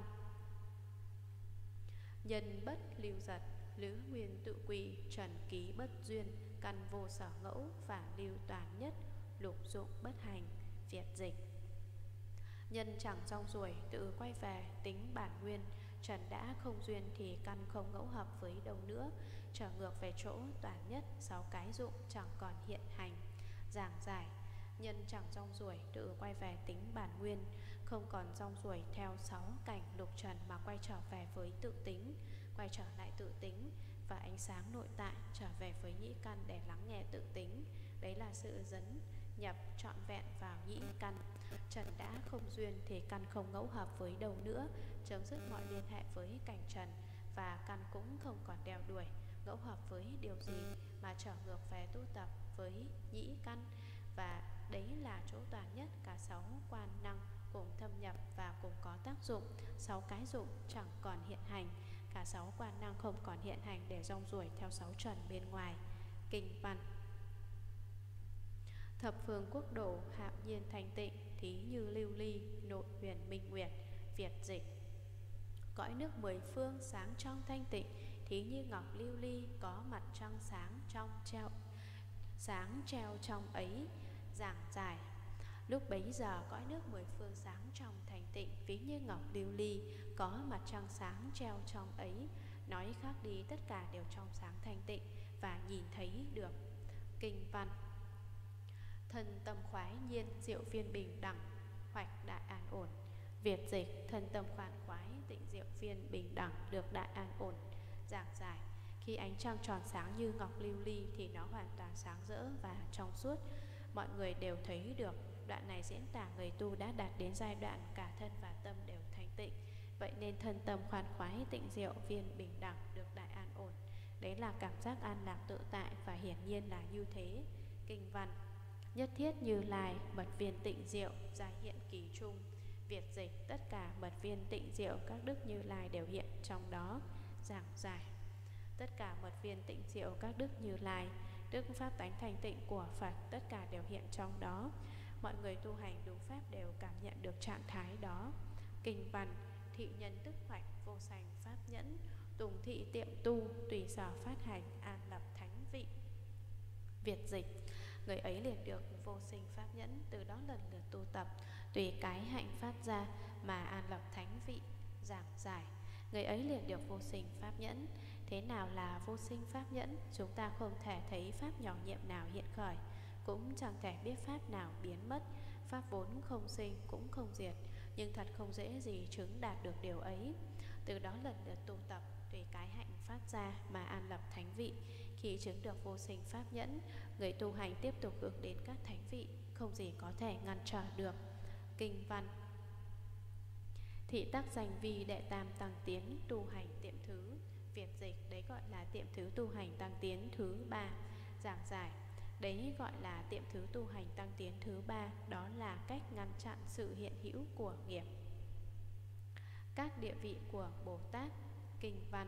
Nhân bất lưu giật, lữ nguyên tự quy, trần ký bất duyên, căn vô sở ngẫu, phản lưu toàn nhất, lục dụng bất hành. Việt dịch: Nhân chẳng rong ruổi, tự quay về tính bản nguyên, trần đã không duyên thì căn không ngẫu hợp với đâu nữa, trở ngược về chỗ toàn nhất, sáu cái dụng chẳng còn hiện hành. Giảng giải: nhân chẳng rong ruổi, tự quay về tính bản nguyên, không còn rong ruổi theo sáu cảnh lục trần mà quay trở về với tự tính, quay trở lại tự tính và ánh sáng nội tại, trở về với nhĩ căn để lắng nghe tự tính. Đấy là sự dẫn nhập trọn vẹn vào nhĩ căn. Trần đã không duyên thì căn không ngẫu hợp với đâu nữa, chấm dứt mọi liên hệ với cảnh trần, và căn cũng không còn đeo đuổi ngẫu hợp với điều gì, mà trở ngược về tu tập với nhĩ căn. Và đấy là chỗ toàn nhất, cả sáu quan năng cùng thâm nhập và cùng có tác dụng. Sáu cái dụng chẳng còn hiện hành, cả sáu quan năng không còn hiện hành để rong ruổi theo sáu trần bên ngoài. Kinh văn: thập phương quốc độ hạo nhiên thanh tịnh, thí như lưu ly nội huyền minh nguyệt. Việt dịch: cõi nước mười phương sáng trong thanh tịnh, thí như ngọc lưu ly có mặt trăng sáng trong treo sáng treo trong ấy. Giảng giải: lúc bấy giờ cõi nước mười phương sáng trong thanh tịnh, ví như ngọc lưu ly có mặt trăng sáng treo trong ấy. Nói khác đi, tất cả đều trong sáng thanh tịnh và nhìn thấy được. Kinh văn: thân tâm khoái nhiên, diệu viên bình đẳng, hoạch đại an ổn. Việt dịch: thân tâm khoan khoái, tịnh diệu viên bình đẳng, được đại an ổn. Giảng giải: khi ánh trăng tròn sáng như ngọc lưu ly thì nó hoàn toàn sáng rỡ và trong suốt, mọi người đều thấy được. Đoạn này diễn tả người tu đã đạt đến giai đoạn cả thân và tâm đều thanh tịnh. Vậy nên thân tâm khoan khoái, tịnh diệu viên bình đẳng, được đại an ổn. Đấy là cảm giác an lạc tự tại, và hiển nhiên là như thế. Kinh văn: nhất thiết Như Lai mật viên tịnh diệu, gia hiện kỳ trung. Việt dịch: tất cả mật viên tịnh diệu các đức Như Lai đều hiện trong đó. Giảng giải: tất cả mật viên tịnh diệu các đức Như Lai, đức pháp tánh thành tịnh của Phật, tất cả đều hiện trong đó. Mọi người tu hành đúng pháp đều cảm nhận được trạng thái đó. Kinh văn: thị nhân tức hoạch, vô sanh pháp nhẫn, tùng thị tiệm tu, tùy sở phát hành, an lập thánh vị. Việt dịch: người ấy liền được vô sinh pháp nhẫn, từ đó lần lượt tu tập, tùy cái hạnh phát ra mà an lập thánh vị. Giảng giải: người ấy liền được vô sinh pháp nhẫn. Thế nào là vô sinh pháp nhẫn? Chúng ta không thể thấy pháp nhỏ nhiệm nào hiện khởi, cũng chẳng thể biết pháp nào biến mất. Pháp vốn không sinh cũng không diệt, nhưng thật không dễ gì chứng đạt được điều ấy. Từ đó lần lượt tu tập, tùy cái hạnh phát ra mà an lập thánh vị. Khi chứng được vô sinh pháp nhẫn, người tu hành tiếp tục hướng đến các thánh vị, không gì có thể ngăn trở được. Kinh văn: thị tắc danh vi đệ tam tăng tiến, tu hành tiệm thứ. Việt dịch: đấy gọi là tiệm thứ tu hành tăng tiến thứ ba. Giảng giải: đấy gọi là tiệm thứ tu hành tăng tiến thứ ba, đó là cách ngăn chặn sự hiện hữu của nghiệp. Các địa vị của Bồ Tát. Kinh văn: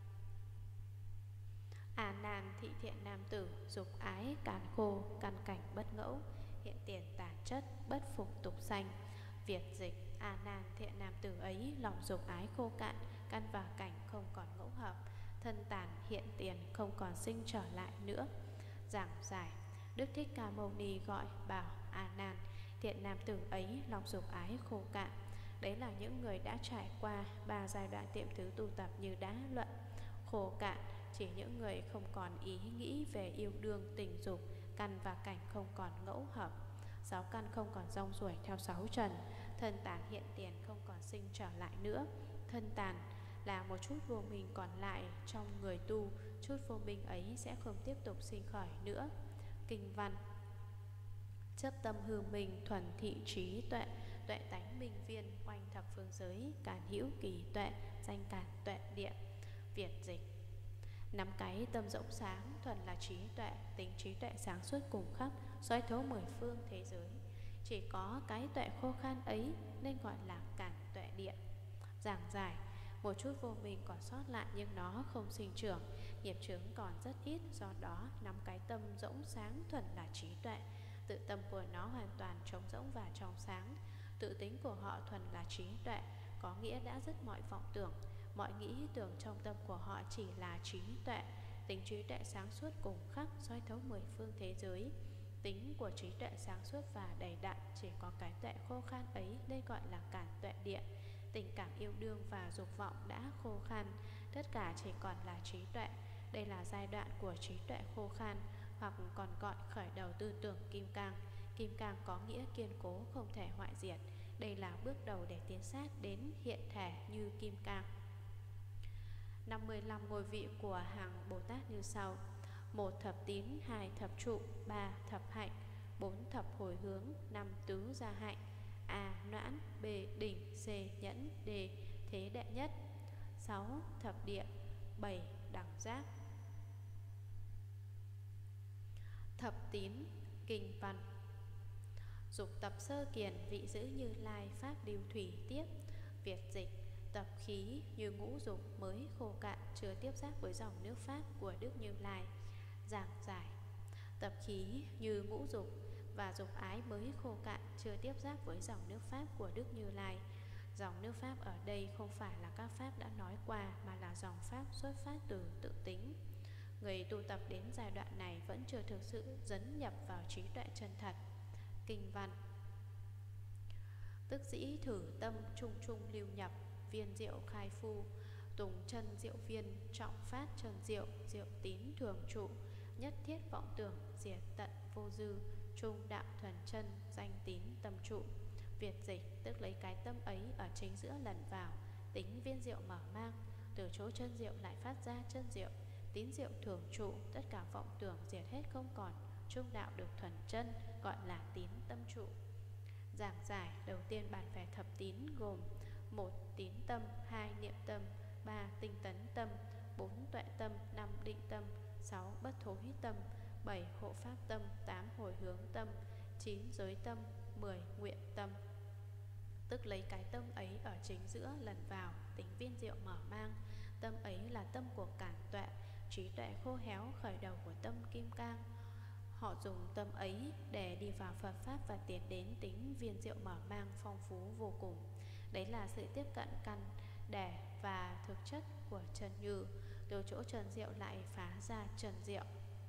A nan thị thiện nam tử, dục ái càn khô, căn cảnh bất ngẫu, hiện tiền tàn chất, bất phục tục sanh. Việt dịch: A nan, thiện nam tử ấy lòng dục ái khô cạn, căn và cảnh không còn ngẫu hợp, thân tàn hiện tiền không còn sinh trở lại nữa. Giảng giải: Đức Thích Ca Mâu Ni gọi bảo A nan, thiện nam tử ấy lòng dục ái khô cạn. Đấy là những người đã trải qua ba giai đoạn tiệm thứ tu tập như đã luận. Khô cạn chỉ những người không còn ý nghĩ về yêu đương tình dục, căn và cảnh không còn ngẫu hợp, sáu căn không còn rong ruổi theo sáu trần, thân tàn hiện tiền không còn sinh trở lại nữa. Thân tàn là một chút vô minh còn lại trong người tu, chút vô minh ấy sẽ không tiếp tục sinh khởi nữa. Kinh văn: chấp tâm hư minh, thuần thị trí tuệ, tuệ tánh minh viên, quanh thập phương giới, càn hữu kỳ tuệ, danh càn tuệ địa. Việt dịch: nắm cái tâm rộng sáng, thuần là trí tuệ, tính trí tuệ sáng suốt cùng khắp, xoay thấu mười phương thế giới. Chỉ có cái tuệ khô khan ấy nên gọi là càn tuệ địa. Giảng giải: một chút vô minh còn sót lại nhưng nó không sinh trưởng, nghiệp chướng còn rất ít, do đó nắm cái tâm rỗng sáng thuần là trí tuệ. Tự tâm của nó hoàn toàn trống rỗng và trong sáng. Tự tính của họ thuần là trí tuệ, có nghĩa đã dứt mọi vọng tưởng. Mọi nghĩ tưởng trong tâm của họ chỉ là trí tuệ, tính trí tuệ sáng suốt cùng khắp, soi thấu mười phương thế giới. Tính của trí tuệ sáng suốt và đầy đặn, chỉ có cái tuệ khô khan ấy nên gọi là càn tuệ địa. tình cảm yêu đương và dục vọng đã khô khan, tất cả chỉ còn là trí tuệ. Đây là giai đoạn của trí tuệ khô khan, hoặc còn gọi khởi đầu tư tưởng kim cang. Kim cang có nghĩa kiên cố, không thể hoại diệt. Đây là bước đầu để tiến sát đến hiện thể như kim cang. năm mươi lăm ngôi vị của hàng Bồ Tát như sau: một thập tín, hai thập trụ, ba thập hạnh, bốn thập hồi hướng, năm tứ gia hạnh: A. Noãn, B. Đỉnh, C. Nhẫn, D. Thế đệ nhất, sáu thập địa, bảy đẳng giác. Thập tín kinh văn: dục tập sơ kiền, vị giữ Như Lai, pháp lưu thủy tiếp. Việt dịch: tập khí như ngũ dục mới khô cạn, chưa tiếp giáp với dòng nước pháp của Đức Như Lai. Giảng giải: tập khí như ngũ dục và dục ái mới khô cạn, chưa tiếp giáp với dòng nước pháp của Đức Như Lai. Dòng nước pháp ở đây không phải là các pháp đã nói qua, mà là dòng pháp xuất phát từ tự tính. Người tu tập đến giai đoạn này vẫn chưa thực sự dấn nhập vào trí tuệ chân thật. Kinh văn: tức dĩ thử tâm trung trung lưu nhập, viên diệu khai phu, tùng chân diệu viên, trọng phát chân diệu, diệu tín thường trụ, nhất thiết vọng tưởng, diệt tận vô dư, trung đạo thuần chân, danh tín tâm trụ. Việt dịch: tức lấy cái tâm ấy ở chính giữa lần vào, tính viên diệu mở mang, từ chỗ chân diệu lại phát ra chân diệu, tín diệu thường trụ, tất cả vọng tưởng diệt hết không còn, trung đạo được thuần chân, gọi là tín tâm trụ. Giảng giải: đầu tiên bàn về thập tín gồm: một tín tâm, hai niệm tâm, ba tinh tấn tâm, bốn tuệ tâm, năm định tâm, sáu bất thối tâm, bảy hộ pháp tâm, tám hồi hướng tâm, chín giới tâm, mười nguyện tâm. Tức lấy cái tâm ấy ở chính giữa lần vào, tính viên diệu mở mang. Tâm ấy là tâm của cản tuệ, trí tuệ khô héo, khởi đầu của tâm kim cang. Họ dùng tâm ấy để đi vào Phật pháp và tiến đến tính viên diệu mở mang phong phú vô cùng. Đấy là sự tiếp cận căn để và thực chất của chân như. Từ chỗ chân diệu lại phá ra chân diệu.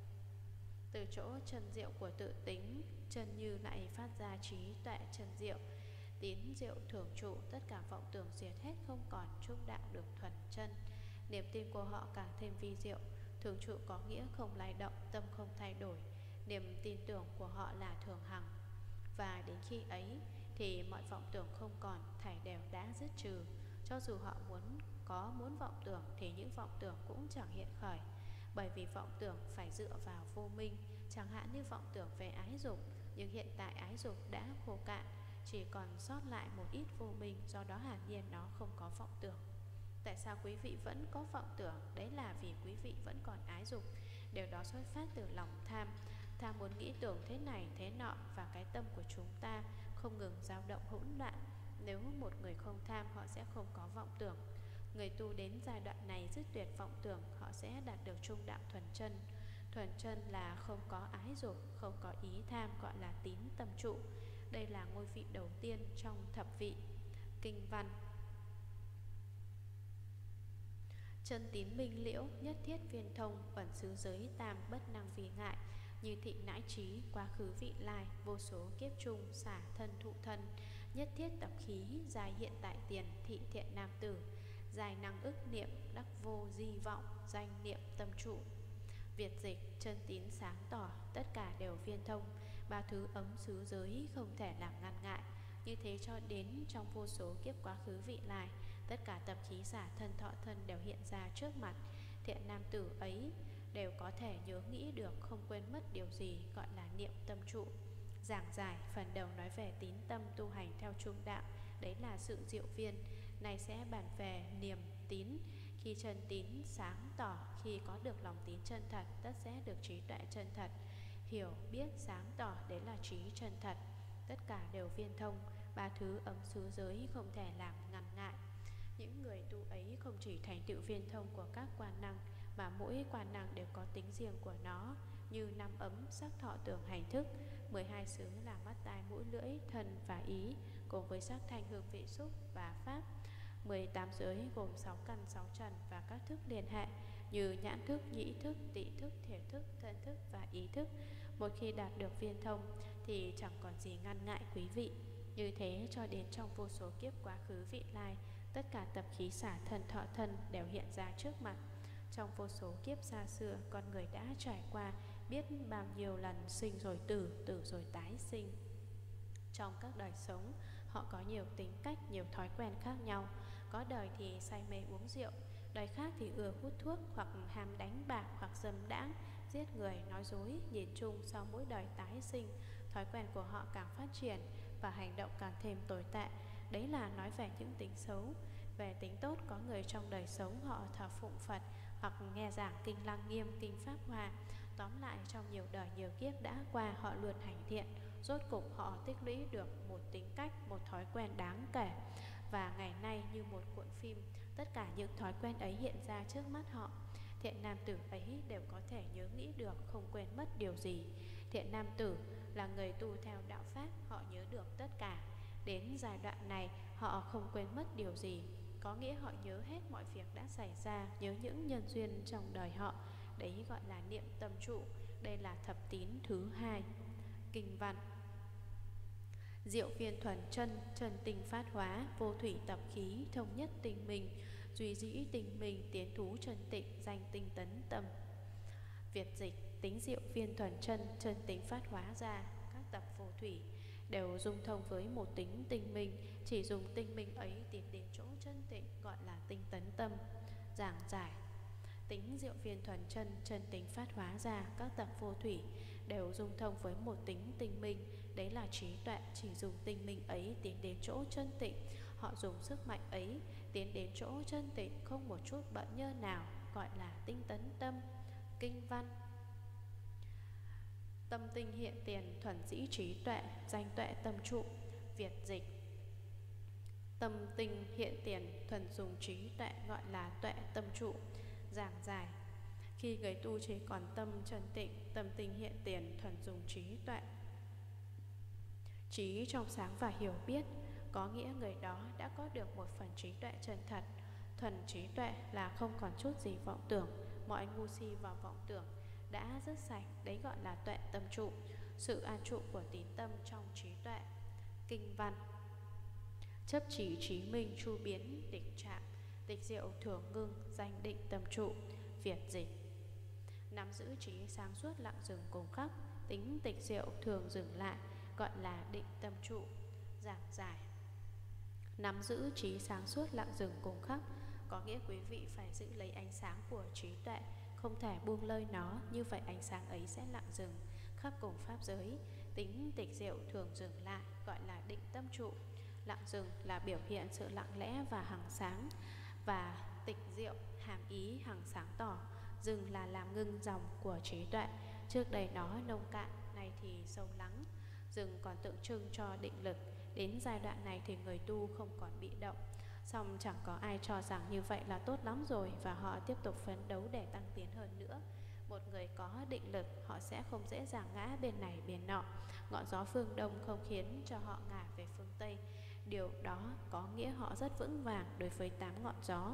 Từ chỗ chân diệu của tự tính, chân như lại phát ra trí tuệ chân diệu. Tín diệu thường trụ, tất cả vọng tưởng diệt hết không còn, trung đạo được thuần chân. Niềm tin của họ càng thêm vi diệu. Thường trụ có nghĩa không lay động, tâm không thay đổi. Niềm tin tưởng của họ là thường hằng. Và đến khi ấy thì mọi vọng tưởng không còn, thảy đều đã dứt trừ. Cho dù họ muốn có muốn vọng tưởng thì những vọng tưởng cũng chẳng hiện khởi. Bởi vì vọng tưởng phải dựa vào vô minh. Chẳng hạn như vọng tưởng về ái dục, nhưng hiện tại ái dục đã khô cạn, chỉ còn sót lại một ít vô minh, do đó hiển nhiên nó không có vọng tưởng. Tại sao quý vị vẫn có vọng tưởng? Đấy là vì quý vị vẫn còn ái dục. Điều đó xuất phát từ lòng tham. Tham muốn nghĩ tưởng thế này thế nọ, và cái tâm của chúng ta không ngừng dao động hỗn loạn. Nếu một người không tham, họ sẽ không có vọng tưởng. Người tu đến giai đoạn này dứt tuyệt vọng tưởng, họ sẽ đạt được trung đạo thuần chân. Thuần chân là không có ái dục, không có ý tham, gọi là tín tâm trụ. Đây là ngôi vị đầu tiên trong thập vị. Kinh văn: chân tín minh liễu, nhất thiết viên thông, bẩn xứ giới tam, bất năng vì ngại, như thị nãi trí, quá khứ vị lai, vô số kiếp chung, xả thân thụ thân, nhất thiết tập khí, dài hiện tại tiền, thị thiện nam tử, dài năng ức niệm, đắc vô di vọng, danh niệm tâm trụ. Việt dịch: chân tín sáng tỏ, tất cả đều viên thông, ba thứ ấm xứ giới không thể làm ngăn ngại. Như thế cho đến trong vô số kiếp quá khứ vị lai, tất cả tập khí xả thân thọ thân đều hiện ra trước mặt. Thiện nam tử ấy đều có thể nhớ nghĩ được, không quên mất điều gì, gọi là niệm tâm trụ. Giảng giải: phần đầu nói về tín tâm tu hành theo trung đạo, đấy là sự diệu viên. Này sẽ bàn về niềm tín. Khi chân tín sáng tỏ, khi có được lòng tín chân thật, tất sẽ được trí tuệ chân thật. Hiểu biết sáng tỏ, đấy là trí chân thật. Tất cả đều viên thông, ba thứ ấm xứ giới không thể làm ngăn ngại. Những người tu ấy không chỉ thành tựu viên thông của các quan năng, mà mỗi quan năng đều có tính riêng của nó, như năm ấm, sắc thọ tưởng hành thức, mười hai xứ là mắt tai mũi lưỡi thân và ý, cùng với sắc thanh hương vị xúc và pháp, mười tám giới gồm sáu căn sáu trần và các thức liên hệ như nhãn thức, nhĩ thức, tị thức, thiệt thức, thân thức và ý thức. Một khi đạt được viên thông thì chẳng còn gì ngăn ngại quý vị. Như thế cho đến trong vô số kiếp quá khứ vị lai, tất cả tập khí xả thân thọ thân đều hiện ra trước mặt. Trong vô số kiếp xa xưa, con người đã trải qua biết bao nhiêu lần sinh rồi tử, tử rồi tái sinh. Trong các đời sống, họ có nhiều tính cách, nhiều thói quen khác nhau. Có đời thì say mê uống rượu, đời khác thì ưa hút thuốc, hoặc ham đánh bạc, hoặc dâm đãng, giết người, nói dối. Nhìn chung sau mỗi đời tái sinh, thói quen của họ càng phát triển và hành động càng thêm tồi tệ. Đấy là nói về những tính xấu. Về tính tốt, có người trong đời sống họ thờ phụng Phật hoặc nghe giảng kinh Lăng Nghiêm, kinh Pháp Hoa. Tóm lại, trong nhiều đời nhiều kiếp đã qua, họ luôn hành thiện. Rốt cục họ tích lũy được một tính cách, một thói quen đáng kể. Và ngày nay như một cuộn phim, tất cả những thói quen ấy hiện ra trước mắt họ. Thiện nam tử ấy đều có thể nhớ nghĩ được, không quên mất điều gì. Thiện nam tử là người tu theo đạo Pháp, họ nhớ được tất cả. Đến giai đoạn này, họ không quên mất điều gì, có nghĩa họ nhớ hết mọi việc đã xảy ra, nhớ những nhân duyên trong đời họ. Đấy gọi là niệm tâm trụ. Đây là thập tín thứ hai. Kinh văn: Diệu viên thuần chân, chân tinh phát hóa, vô thủy tập khí, thông nhất tinh minh, duy dĩ tinh minh, tiến thú chân tịnh, danh tinh tấn tâm. Việt dịch: tính diệu viên thuần chân, chân tinh phát hóa ra, các tập vô thủy đều dung thông với một tính tinh minh, chỉ dùng tinh minh ấy tiến đến chỗ chân tịnh, gọi là tinh tấn tâm. Giảng giải: tính diệu viên thuần chân, chân tính phát hóa ra, các tập vô thủy đều dung thông với một tính tinh minh, đấy là trí tuệ, chỉ dùng tinh minh ấy tiến đến chỗ chân tịnh. Họ dùng sức mạnh ấy tiến đến chỗ chân tịnh, không một chút bận nhơ nào, gọi là tinh tấn tâm. Kinh văn: tâm tinh hiện tiền, thuần dĩ trí tuệ, danh tuệ tâm trụ. Việt dịch: tâm tinh hiện tiền, thuần dùng trí tuệ, gọi là tuệ tâm trụ. Giảng giải: khi người tu chỉ còn tâm chân tịnh, tâm tinh hiện tiền, thuần dùng trí tuệ, trí trong sáng và hiểu biết, có nghĩa người đó đã có được một phần trí tuệ chân thật. Thuần trí tuệ là không còn chút gì vọng tưởng, mọi ngu si và vọng tưởng đã dứt sạch, đấy gọi là tuệ tâm trụ, sự an trụ của tín tâm trong trí tuệ. Kinh văn: chấp trí trí minh, chu biến định trạng, tịch diệu thường ngưng, danh định tâm trụ. Việt dịch: nắm giữ trí sáng suốt lặng dừng cùng khắc, tính tịch diệu thường dừng lại, gọi là định tâm trụ. Giảng giải: nắm giữ trí sáng suốt lặng dừng cùng khắc, có nghĩa quý vị phải giữ lấy ánh sáng của trí tuệ, không thể buông lơi nó, như vậy ánh sáng ấy sẽ lặng dừng khắp cùng pháp giới. Tính tịch diệu thường dừng lại, gọi là định tâm trụ. Lặng dừng là biểu hiện sự lặng lẽ và hằng sáng, và tịch diệu hàm ý hằng sáng tỏ. Dừng là làm ngưng dòng của trí tuệ, trước đây nó nông cạn, nay thì sâu lắng. Dừng còn tượng trưng cho định lực. Đến giai đoạn này thì người tu không còn bị động. Song chẳng có ai cho rằng như vậy là tốt lắm rồi, và họ tiếp tục phấn đấu để tăng tiến hơn nữa. Một người có định lực, họ sẽ không dễ dàng ngã bên này bên nọ. Ngọn gió phương Đông không khiến cho họ ngả về phương Tây. Điều đó có nghĩa họ rất vững vàng đối với tám ngọn gió.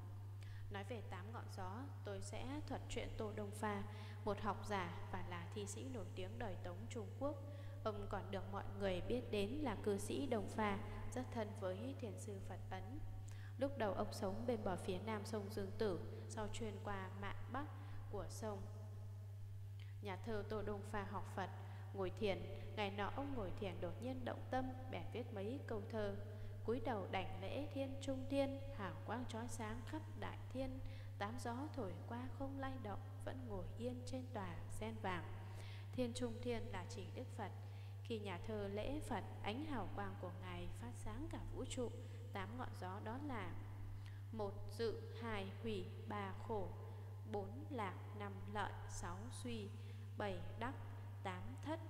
Nói về tám ngọn gió, tôi sẽ thuật chuyện Tô Đông Pha, một học giả và là thi sĩ nổi tiếng đời Tống Trung Quốc. Ông còn được mọi người biết đến là cư sĩ Đông Pha, rất thân với thiền sư Phật Ấn. Lúc đầu ông sống bên bờ phía nam sông Dương Tử, sau chuyên qua mạn bắc của sông. Nhà thơ Tô Đông Pha học Phật, ngồi thiền. Ngày nọ ông ngồi thiền đột nhiên động tâm, bèn viết mấy câu thơ: cúi đầu đảnh lễ thiên trung thiên, hào quang chói sáng khắp đại thiên, tám gió thổi qua không lay động, vẫn ngồi yên trên tòa sen vàng. Thiên trung thiên là chỉ Đức Phật. Khi nhà thơ lễ Phật, ánh hào quang của Ngài phát sáng cả vũ trụ. Tám ngọn gió đó là: một dự, hai hủy, ba khổ, bốn lạc, năm lợi, sáu suy, bảy đắc, tám thất.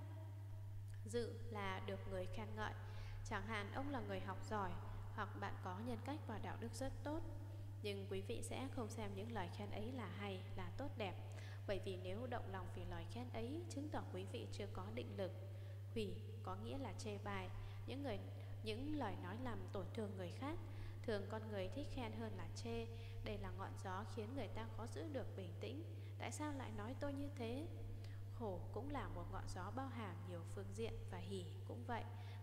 Dự là được người khen ngợi, chẳng hạn ông là người học giỏi, hoặc bạn có nhân cách và đạo đức rất tốt. Nhưng quý vị sẽ không xem những lời khen ấy là hay, là tốt đẹp, bởi vì nếu động lòng vì lời khen ấy, chứng tỏ quý vị chưa có định lực. Hủy có nghĩa là chê bai, những người những lời nói làm tổn thương người khác. Thường con người thích khen hơn là chê. Đây là ngọn gió khiến người ta khó giữ được bình tĩnh. Tại sao lại nói tôi như thế? Khổ cũng là một ngọn gió bao hàm nhiều phương diện, và hỉ cũng vậy,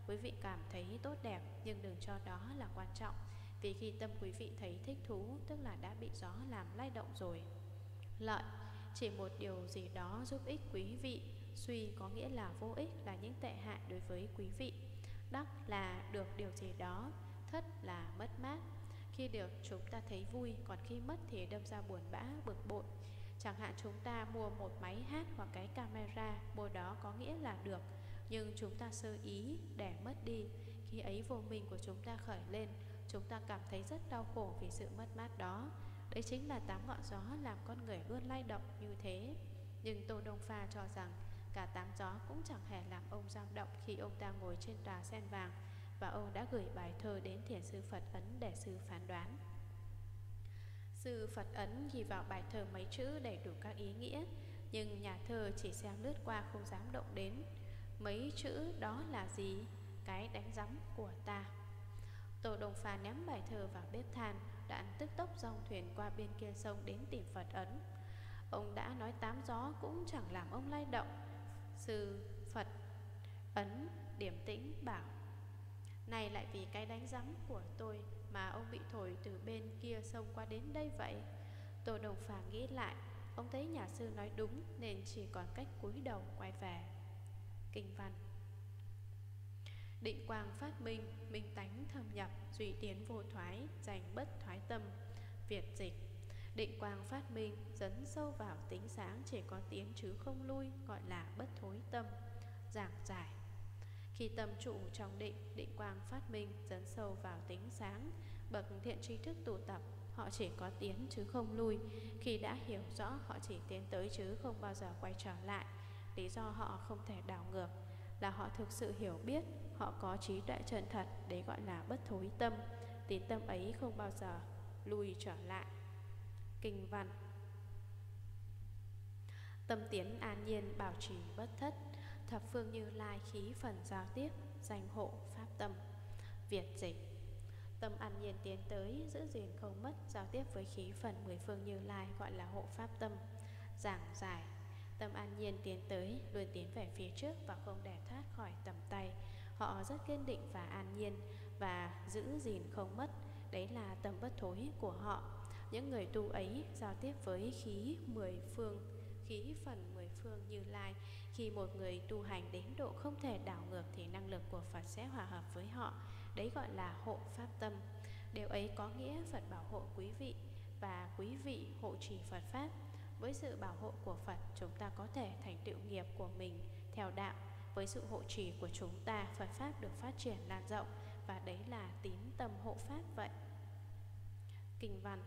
quý vị cảm thấy tốt đẹp, nhưng đừng cho đó là quan trọng. Vì khi tâm quý vị thấy thích thú, tức là đã bị gió làm lay động rồi. Lợi, chỉ một điều gì đó giúp ích quý vị. Suy có nghĩa là vô ích, là những tệ hại đối với quý vị. Đắc là được điều gì đó. Thất là mất mát. Khi được chúng ta thấy vui, còn khi mất thì đâm ra buồn bã, bực bội. Chẳng hạn chúng ta mua một máy hát hoặc cái camera, mua đó có nghĩa là được, nhưng chúng ta sơ ý để mất đi. Khi ấy vô minh của chúng ta khởi lên, chúng ta cảm thấy rất đau khổ vì sự mất mát đó. Đấy chính là tám ngọn gió làm con người luôn lay động như thế. Nhưng Tô Đông Pha cho rằng cả tám gió cũng chẳng hề làm ông dao động khi ông ta ngồi trên tòa sen vàng, và ông đã gửi bài thơ đến thiền sư Phật Ấn để sư phán đoán. Sư Phật Ấn ghi vào bài thơ mấy chữ đầy đủ các ý nghĩa, nhưng nhà thơ chỉ xem lướt qua không dám động đến. Mấy chữ đó là gì? Cái đánh rắm của ta. Tô Đông Pha ném bài thơ vào bếp than, đoạn tức tốc dòng thuyền qua bên kia sông đến tìm Phật Ấn. Ông đã nói tám gió cũng chẳng làm ông lay động. Sư Phật Ấn điềm tĩnh bảo: này lại vì cái đánh rắm của tôi mà ông bị thổi từ bên kia sông qua đến đây vậy. Tô Đông Pha nghĩ lại, ông thấy nhà sư nói đúng nên chỉ còn cách cúi đầu quay về. Kinh văn: định quang phát minh, minh tánh thâm nhập, duy tiến vô thoái, giành bất thoái tâm. Việt dịch: định quang phát minh, dấn sâu vào tính sáng, chỉ có tiến chứ không lui, gọi là bất thối tâm. Giảng giải: khi tâm trụ trong định, định quang phát minh, dấn sâu vào tính sáng. Bậc thiện tri thức tu tập, họ chỉ có tiến chứ không lui. Khi đã hiểu rõ, họ chỉ tiến tới chứ không bao giờ quay trở lại. Lý do họ không thể đảo ngược là họ thực sự hiểu biết, họ có trí tuệ chân thật, đấy gọi là bất thối tâm. Tín tâm ấy không bao giờ lui trở lại. Kinh văn: tâm tiến an nhiên, bảo trì bất thất. Thập phương Như Lai khí phần giao tiếp, danh hộ pháp tâm. Việt dịch: tâm an nhiên tiến tới, giữ gìn không mất, giao tiếp với khí phần mười phương Như Lai, gọi là hộ pháp tâm. Giảng giải: tâm an nhiên tiến tới, luôn tiến về phía trước và không để thoát khỏi tầm tay. Họ rất kiên định và an nhiên và giữ gìn không mất, đấy là tâm bất thối của họ. Những người tu ấy giao tiếp với khí mười phương, khí phần mười phương Như Lai. Khi một người tu hành đến độ không thể đảo ngược thì năng lực của Phật sẽ hòa hợp với họ, đấy gọi là hộ pháp tâm. Điều ấy có nghĩa Phật bảo hộ quý vị và quý vị hộ trì Phật Pháp. Với sự bảo hộ của Phật, chúng ta có thể thành tựu nghiệp của mình theo đạo. Với sự hộ trì của chúng ta, Phật Pháp được phát triển lan rộng, và đấy là tín tâm hộ Pháp vậy. Kinh văn: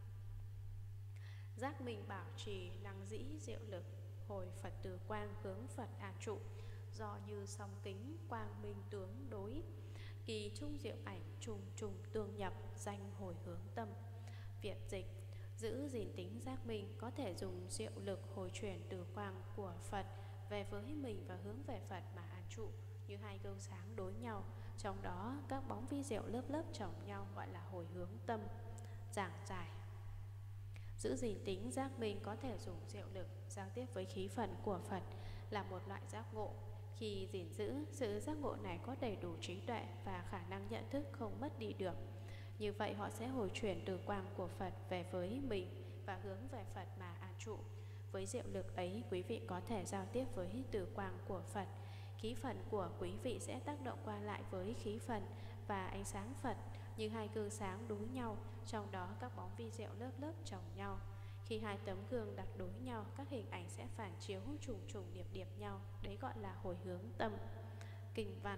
giác minh bảo trì, năng dĩ diệu lực, hồi Phật từ quang, hướng Phật an trụ. Do như song kính, quang minh tướng đối, kỳ trung diệu ảnh, trùng trùng tương nhập, danh hồi hướng tâm. Việt dịch: giữ gìn tính giác minh, có thể dùng diệu lực hồi chuyển từ quang của Phật về với mình và hướng về Phật mà an trụ, như hai gương sáng đối nhau, trong đó các bóng vi diệu lớp lớp chồng nhau, gọi là hồi hướng tâm. Giảng giải: giữ gìn tính giác minh, có thể dùng diệu lực giao tiếp với khí phần của Phật, là một loại giác ngộ. Khi gìn giữ, sự giác ngộ này có đầy đủ trí tuệ và khả năng nhận thức không mất đi được. Như vậy họ sẽ hồi chuyển từ quang của Phật về với mình và hướng về Phật mà an trụ. Với diệu lực ấy, quý vị có thể giao tiếp với từ quang của Phật. Khí phần của quý vị sẽ tác động qua lại với khí phần và ánh sáng Phật như hai gương sáng đối nhau, trong đó các bóng vi diệu lớp lớp chồng nhau. Khi hai tấm gương đặt đối nhau, các hình ảnh sẽ phản chiếu trùng trùng điệp điệp nhau, đấy gọi là hồi hướng tâm. Kinh văn: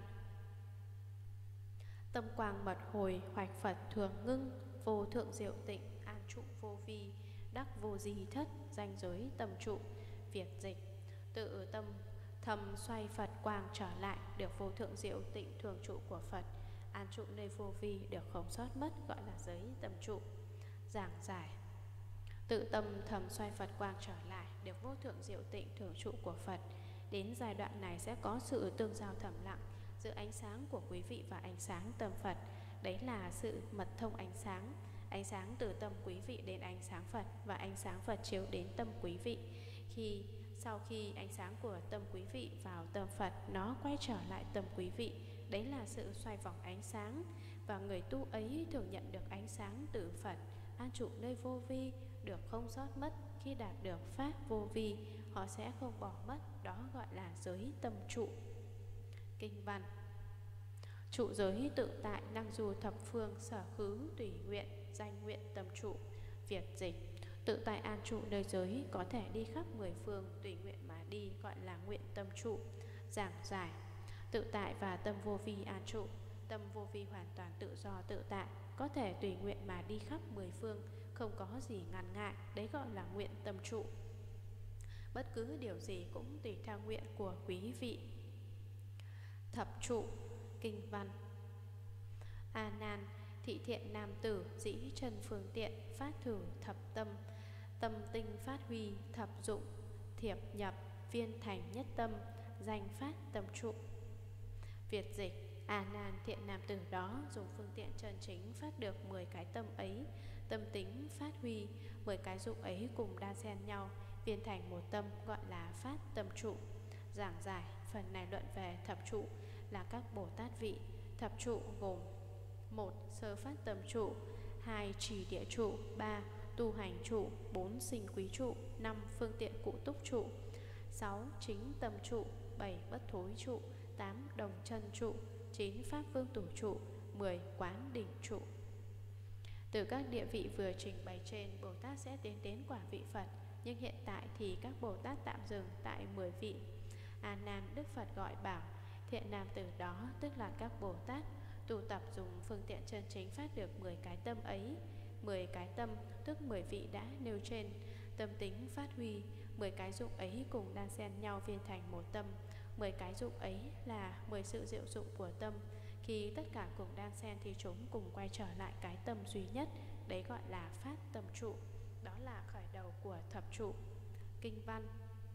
tâm quang mật hồi, hoạch Phật thường ngưng, vô thượng diệu tịnh, an trụ vô vi, đắc vô di thất, danh giới tâm trụ. Việt dịch: tự tâm thầm xoay Phật quang trở lại, được vô thượng diệu tịnh thường trụ của Phật, an trụ nơi vô vi, được không sót mất, gọi là giới tâm trụ. Giảng giải: tự tâm thầm xoay Phật quang trở lại, được vô thượng diệu tịnh thường trụ của Phật. Đến giai đoạn này sẽ có sự tương giao thầm lặng giữa ánh sáng của quý vị và ánh sáng tâm Phật. Đấy là sự mật thông ánh sáng. Ánh sáng từ tâm quý vị đến ánh sáng Phật, và ánh sáng Phật chiếu đến tâm quý vị. Khi sau khi ánh sáng của tâm quý vị vào tâm Phật, nó quay trở lại tâm quý vị. đấy là sự xoay vòng ánh sáng. Và người tu ấy thường nhận được ánh sáng từ Phật, an trụ nơi vô vi, được không sót mất. Khi đạt được pháp vô vi, họ sẽ không bỏ mất, đó gọi là giới tâm trụ. Kinh văn: trụ giới tự tại, năng du thập phương, sở khứ tùy nguyện, danh nguyện tâm trụ. Việt dịch: tự tại an trụ nơi giới, có thể đi khắp mười phương, tùy nguyện mà đi, gọi là nguyện tâm trụ. Giảng giải: tự tại và tâm vô vi an trụ. Tâm vô vi hoàn toàn tự do tự tại, có thể tùy nguyện mà đi khắp mười phương, không có gì ngăn ngại, đấy gọi là nguyện tâm trụ. Bất cứ điều gì cũng tùy theo nguyện của quý vị. Thập trụ. Kinh văn: A Nan, thị thiện nam tử, dĩ chân phương tiện, phát thử thập tâm, tâm tinh phát huy, thập dụng, thiệp nhập, viên thành nhất tâm, danh phát tâm trụ. Việt dịch: A Nan, thiện nam tử đó dùng phương tiện chân chính phát được mười cái tâm ấy, tâm tính phát huy, mười cái dụng ấy cùng đan xen nhau, viên thành một tâm, gọi là phát tâm trụ. Giảng giải: phần này luận về thập trụ là các Bồ Tát vị. Thập trụ gồm: một. Sơ phát tâm trụ, hai. Trì địa trụ, ba. Tu hành trụ, bốn. Sinh quý trụ, năm. Phương tiện cụ túc trụ, sáu. Chính tâm trụ, bảy. Bất thối trụ, tám. Đồng chân trụ, chín. Pháp vương tử trụ, mười. Quán đỉnh trụ. Từ các địa vị vừa trình bày trên, Bồ Tát sẽ tiến đến quả vị Phật, nhưng hiện tại thì các Bồ Tát tạm dừng tại mười vị. A Nan, Đức Phật gọi bảo thiện nam tử đó, tức là các Bồ Tát, tu tập dùng phương tiện chân chính phát được mười cái tâm ấy. Mười cái tâm tức mười vị đã nêu trên, tâm tính phát huy, mười cái dụng ấy cùng đan xen nhau viên thành một tâm. Mười cái dụng ấy là mười sự diệu dụng của tâm, khi tất cả cùng đan xen thì chúng cùng quay trở lại cái tâm duy nhất, đấy gọi là phát tâm trụ. Đó là khởi đầu của thập trụ. Kinh văn: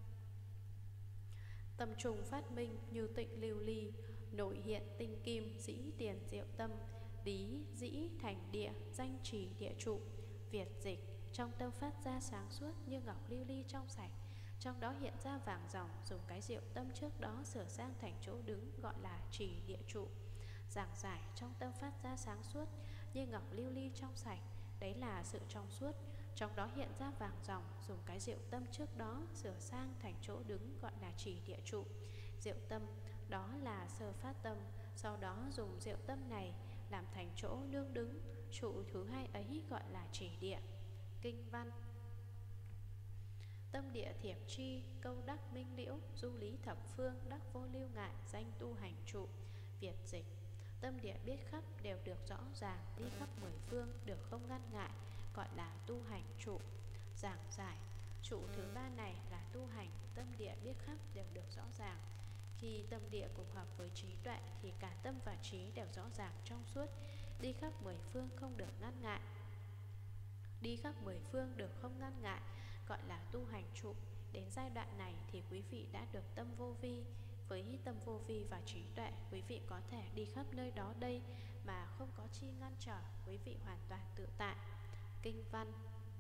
tâm trùng phát minh, như tịnh lưu ly, nội hiện tinh kim, dĩ tiền diệu tâm, lý dĩ thành địa, danh trì địa trụ. Việt dịch: trong tâm phát ra sáng suốt như ngọc lưu ly trong sạch, trong đó hiện ra vàng ròng, dùng cái diệu tâm trước đó sửa sang thành chỗ đứng, gọi là trì địa trụ. Giảng giải: trong tâm phát ra sáng suốt như ngọc lưu ly trong sạch, đấy là sự trong suốt, trong đó hiện ra vàng ròng, dùng cái diệu tâm trước đó sửa sang thành chỗ đứng, gọi là trì địa trụ. Diệu tâm đó là sơ phát tâm, sau đó dùng diệu tâm này làm thành chỗ nương đứng. Trụ thứ hai ấy gọi là trì địa. Kinh văn: tâm địa thiệp chi, câu đắc minh liễu, du lý thập phương, đắc vô lưu ngại, danh tu hành trụ. Việt dịch: tâm địa biết khắp đều được rõ ràng, đi khắp mười phương được không ngăn ngại, gọi là tu hành trụ. Giảng giải: trụ thứ ba này là tu hành, tâm địa biết khắp đều được rõ ràng. Khi tâm địa cùng hợp với trí tuệ thì cả tâm và trí đều rõ ràng trong suốt, đi khắp mười phương không được ngăn ngại. Đi khắp mười phương được không ngăn ngại, gọi là tu hành trụ. Đến giai đoạn này thì quý vị đã được tâm vô vi. Với tâm vô vi và trí tuệ, quý vị có thể đi khắp nơi đó đây mà không có chi ngăn trở, quý vị hoàn toàn tự tại. Kinh văn: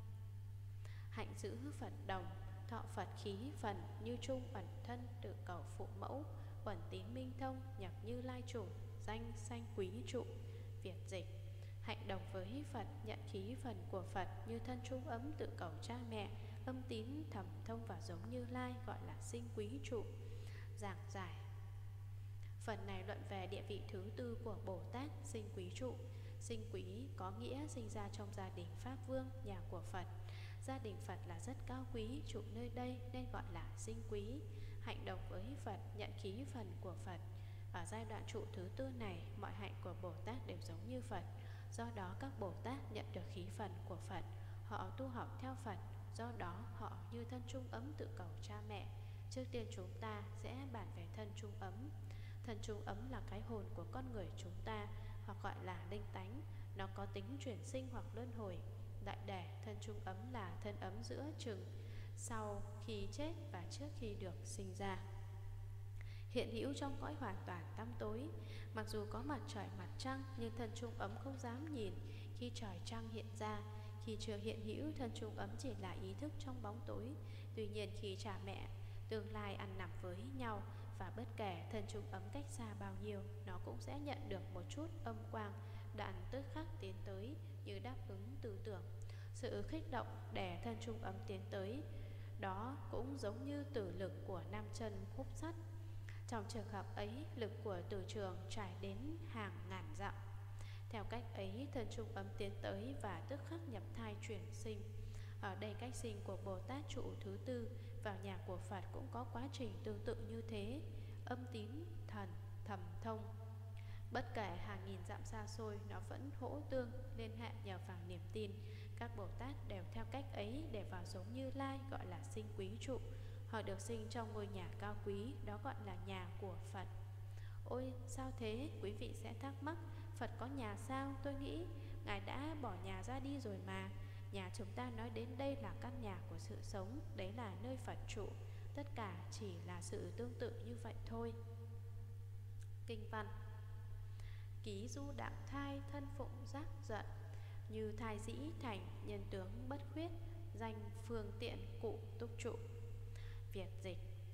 hạnh giữ Phật đồng, thọ Phật khí phần, như trung ẩn thân, tự cầu phụ mẫu, uẩn tín minh thông, nhập như lai chủ, danh sanh quý trụ. Việt dịch: hạnh đồng với Phật, nhận khí phần của Phật, như thân trung ấm tự cầu cha mẹ, âm tín thầm thông và giống Như Lai, gọi là sinh quý trụ. Giảng giải: phần này luận về địa vị thứ tư của Bồ Tát, sinh quý trụ. Sinh quý có nghĩa sinh ra trong gia đình Pháp Vương, nhà của Phật. Gia đình Phật là rất cao quý, trụ nơi đây nên gọi là sinh quý. Hạnh đồng với Phật, nhận khí phần của Phật. Ở giai đoạn trụ thứ tư này, mọi hạnh của Bồ Tát đều giống như Phật. Do đó các Bồ Tát nhận được khí phần của Phật, họ tu học theo Phật. Do đó họ như thân trung ấm tự cầu cha mẹ. Trước tiên chúng ta sẽ bàn về thân trung ấm. Thân trung ấm là cái hồn của con người chúng ta, hoặc gọi là linh tánh. Nó có tính chuyển sinh hoặc luân hồi. Đại để thân trung ấm là thân ấm giữa chừng sau khi chết và trước khi được sinh ra, hiện hữu trong cõi hoàn toàn tăm tối. Mặc dù có mặt trời mặt trăng, nhưng thân trung ấm không dám nhìn khi trời trăng hiện ra. Khi chưa hiện hữu, thân trung ấm chỉ là ý thức trong bóng tối. Tuy nhiên khi cha mẹ tương lai ăn nằm với nhau, và bất kể thân chúng ấm cách xa bao nhiêu, nó cũng sẽ nhận được một chút âm quang, đoạn tức khắc tiến tới như đáp ứng tư tưởng. Sự kích động để thân chúng ấm tiến tới đó cũng giống như tử lực của nam chân hút sắt. Trong trường hợp ấy, lực của từ trường trải đến hàng ngàn dặm. Theo cách ấy, thân trung ấm tiến tới và tức khắc nhập thai chuyển sinh. Ở đây cách sinh của Bồ Tát trụ thứ tư vào nhà của Phật cũng có quá trình tương tự như thế. Âm tín, thần, thầm thông. Bất kể hàng nghìn dặm xa xôi, nó vẫn hỗ tương, liên hệ nhờ vào niềm tin. Các Bồ Tát đều theo cách ấy để vào giống Như Lai, gọi là sinh quý trụ. Họ được sinh trong ngôi nhà cao quý, đó gọi là nhà của Phật. Ôi sao thế? Quý vị sẽ thắc mắc, Phật có nhà sao? Tôi nghĩ Ngài đã bỏ nhà ra đi rồi mà. Nhà chúng ta nói đến đây là căn nhà của sự sống, đấy là nơi Phật trụ. Tất cả chỉ là sự tương tự như vậy thôi. Kinh văn: Ký du đạo thai, thân phụng giác giận, như thai dĩ thành, nhân tướng bất khuyết, danh phương tiện cụ túc trụ. Việt dịch: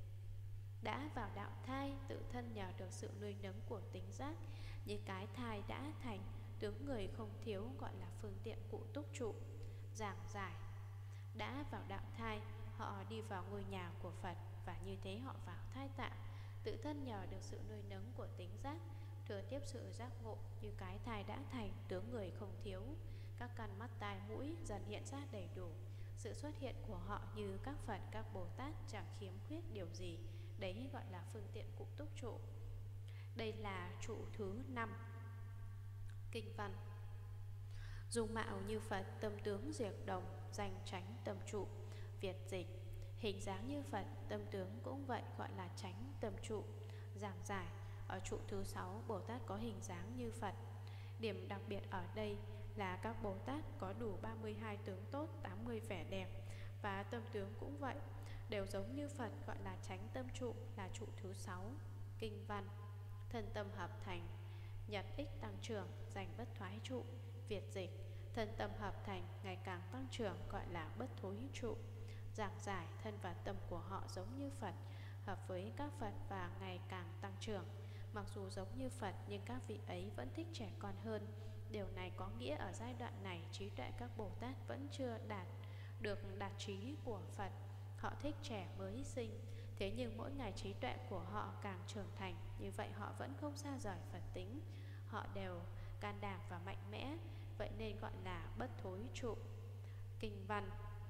đã vào đạo thai, tự thân nhờ được sự nuôi nấng của tính giác, như cái thai đã thành, tướng người không thiếu, gọi là phương tiện cụ túc trụ. Giảng giải: đã vào đạo thai, họ đi vào ngôi nhà của Phật, và như thế họ vào thai tạng, tự thân nhờ được sự nuôi nấng của tính giác, thừa tiếp sự giác ngộ, như cái thai đã thành, tướng người không thiếu. Các căn mắt tai mũi dần hiện ra đầy đủ. Sự xuất hiện của họ như các Phật, các Bồ Tát chẳng khiếm khuyết điều gì. Đấy gọi là phương tiện cụ túc trụ. Đây là trụ thứ năm. Kinh văn: dung mạo như Phật, tâm tướng diệt đồng, danh chánh tâm trụ. Việt dịch: hình dáng như Phật, tâm tướng cũng vậy, gọi là chánh tâm trụ. Giảng giải: ở trụ thứ sáu, Bồ Tát có hình dáng như Phật. Điểm đặc biệt ở đây là các Bồ Tát có đủ ba mươi hai tướng tốt, tám mươi vẻ đẹp, và tâm tướng cũng vậy, đều giống như Phật, gọi là chánh tâm trụ, là trụ thứ sáu. Kinh văn: thân tâm hợp thành, nhật ích tăng trưởng, danh bất thoái trụ. Việt dịch: thân tâm hợp thành, ngày càng tăng trưởng, gọi là bất thối trụ. Giảng giải: thân và tâm của họ giống như Phật, hợp với các Phật và ngày càng tăng trưởng. Mặc dù giống như Phật nhưng các vị ấy vẫn thích trẻ con hơn. Điều này có nghĩa ở giai đoạn này trí tuệ các Bồ Tát vẫn chưa đạt được đạt trí của Phật. Họ thích trẻ mới sinh. Thế nhưng mỗi ngày trí tuệ của họ càng trưởng thành, như vậy họ vẫn không xa rời Phật tính. Họ đều can đảm và mạnh mẽ, vậy nên gọi là bất thối trụ. Kinh văn: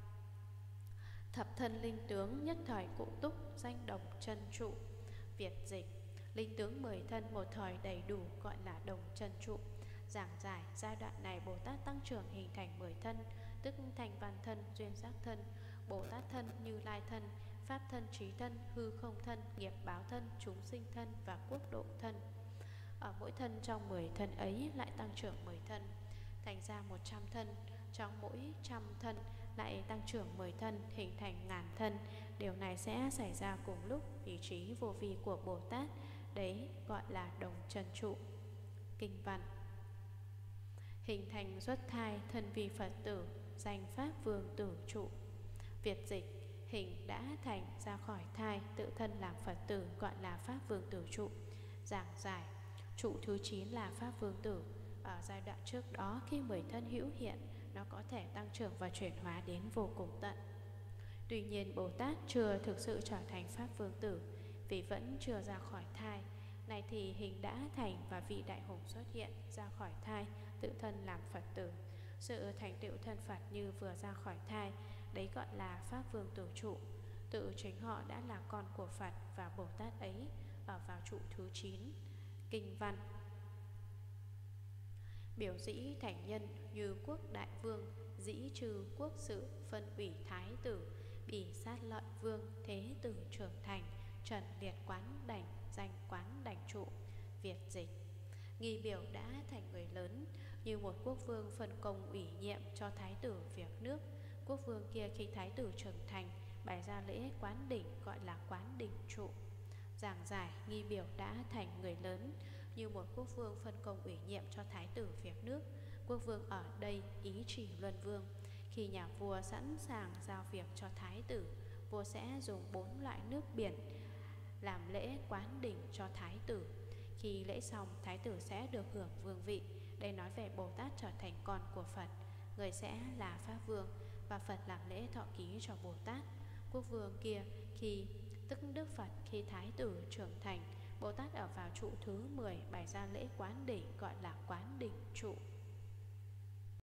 thập thân linh tướng, nhất thời cụ túc, danh đồng chân trụ. Việt dịch: linh tướng mười thân một thời đầy đủ, gọi là đồng chân trụ. Giảng giải: giai đoạn này Bồ Tát tăng trưởng hình thành mười thân, tức thành văn thân, duyên giác thân, Bồ Tát thân, Như Lai thân, Pháp thân, trí thân, hư không thân, nghiệp báo thân, chúng sinh thân và quốc độ thân. Ở mỗi thân trong mười thân ấy lại tăng trưởng mười thân, thành ra một trăm thân. Trong mỗi trăm thân lại tăng trưởng mười thân, hình thành ngàn thân. Điều này sẽ xảy ra cùng lúc vì trí vô vi của Bồ Tát. Đấy gọi là đồng chân trụ. Kinh văn: hình thành xuất thai, thân vi Phật tử, danh Pháp vương tử trụ. Việt dịch: hình đã thành ra khỏi thai, tự thân làm Phật tử, gọi là Pháp vương tử trụ. Giảng giải: trụ thứ chín là Pháp vương tử. Ở giai đoạn trước đó, khi mười thân hữu hiện, nó có thể tăng trưởng và chuyển hóa đến vô cùng tận. Tuy nhiên Bồ Tát chưa thực sự trở thành Pháp vương tử, vì vẫn chưa ra khỏi thai. Này thì hình đã thành và vị đại hùng xuất hiện, ra khỏi thai, tự thân làm Phật tử. Sự thành tựu thân Phật như vừa ra khỏi thai, đấy gọi là Pháp vương tử trụ. Tự chính họ đã là con của Phật, và Bồ Tát ấy ở vào trụ thứ chín. Kinh văn: biểu dĩ thành nhân, như quốc đại vương, dĩ trừ quốc sự, phân ủy thái tử, bỉ sát lợi vương, thế tử trưởng thành, trần liệt quán đảnh, danh quán đảnh trụ. Việt dịch: nghi biểu đã thành người lớn, như một quốc vương phân công ủy nhiệm cho thái tử việc nước. Quốc vương kia khi thái tử trưởng thành, bày ra lễ quán đỉnh, gọi là quán đỉnh trụ. Giảng giải: nghi biểu đã thành người lớn, như một quốc vương phân công ủy nhiệm cho thái tử việc nước. Quốc vương ở đây ý chỉ luân vương. Khi nhà vua sẵn sàng giao việc cho thái tử, vua sẽ dùng bốn loại nước biển làm lễ quán đỉnh cho thái tử. Khi lễ xong, thái tử sẽ được hưởng vương vị. Đây nói về Bồ Tát trở thành con của Phật, người sẽ là Pháp Vương, và Phật làm lễ thọ ký cho Bồ Tát. Quốc vương kia khi tức Đức Phật khi thái tử trưởng thành, Bồ Tát ở vào trụ thứ mười bày ra lễ quán đỉnh gọi là quán đỉnh trụ.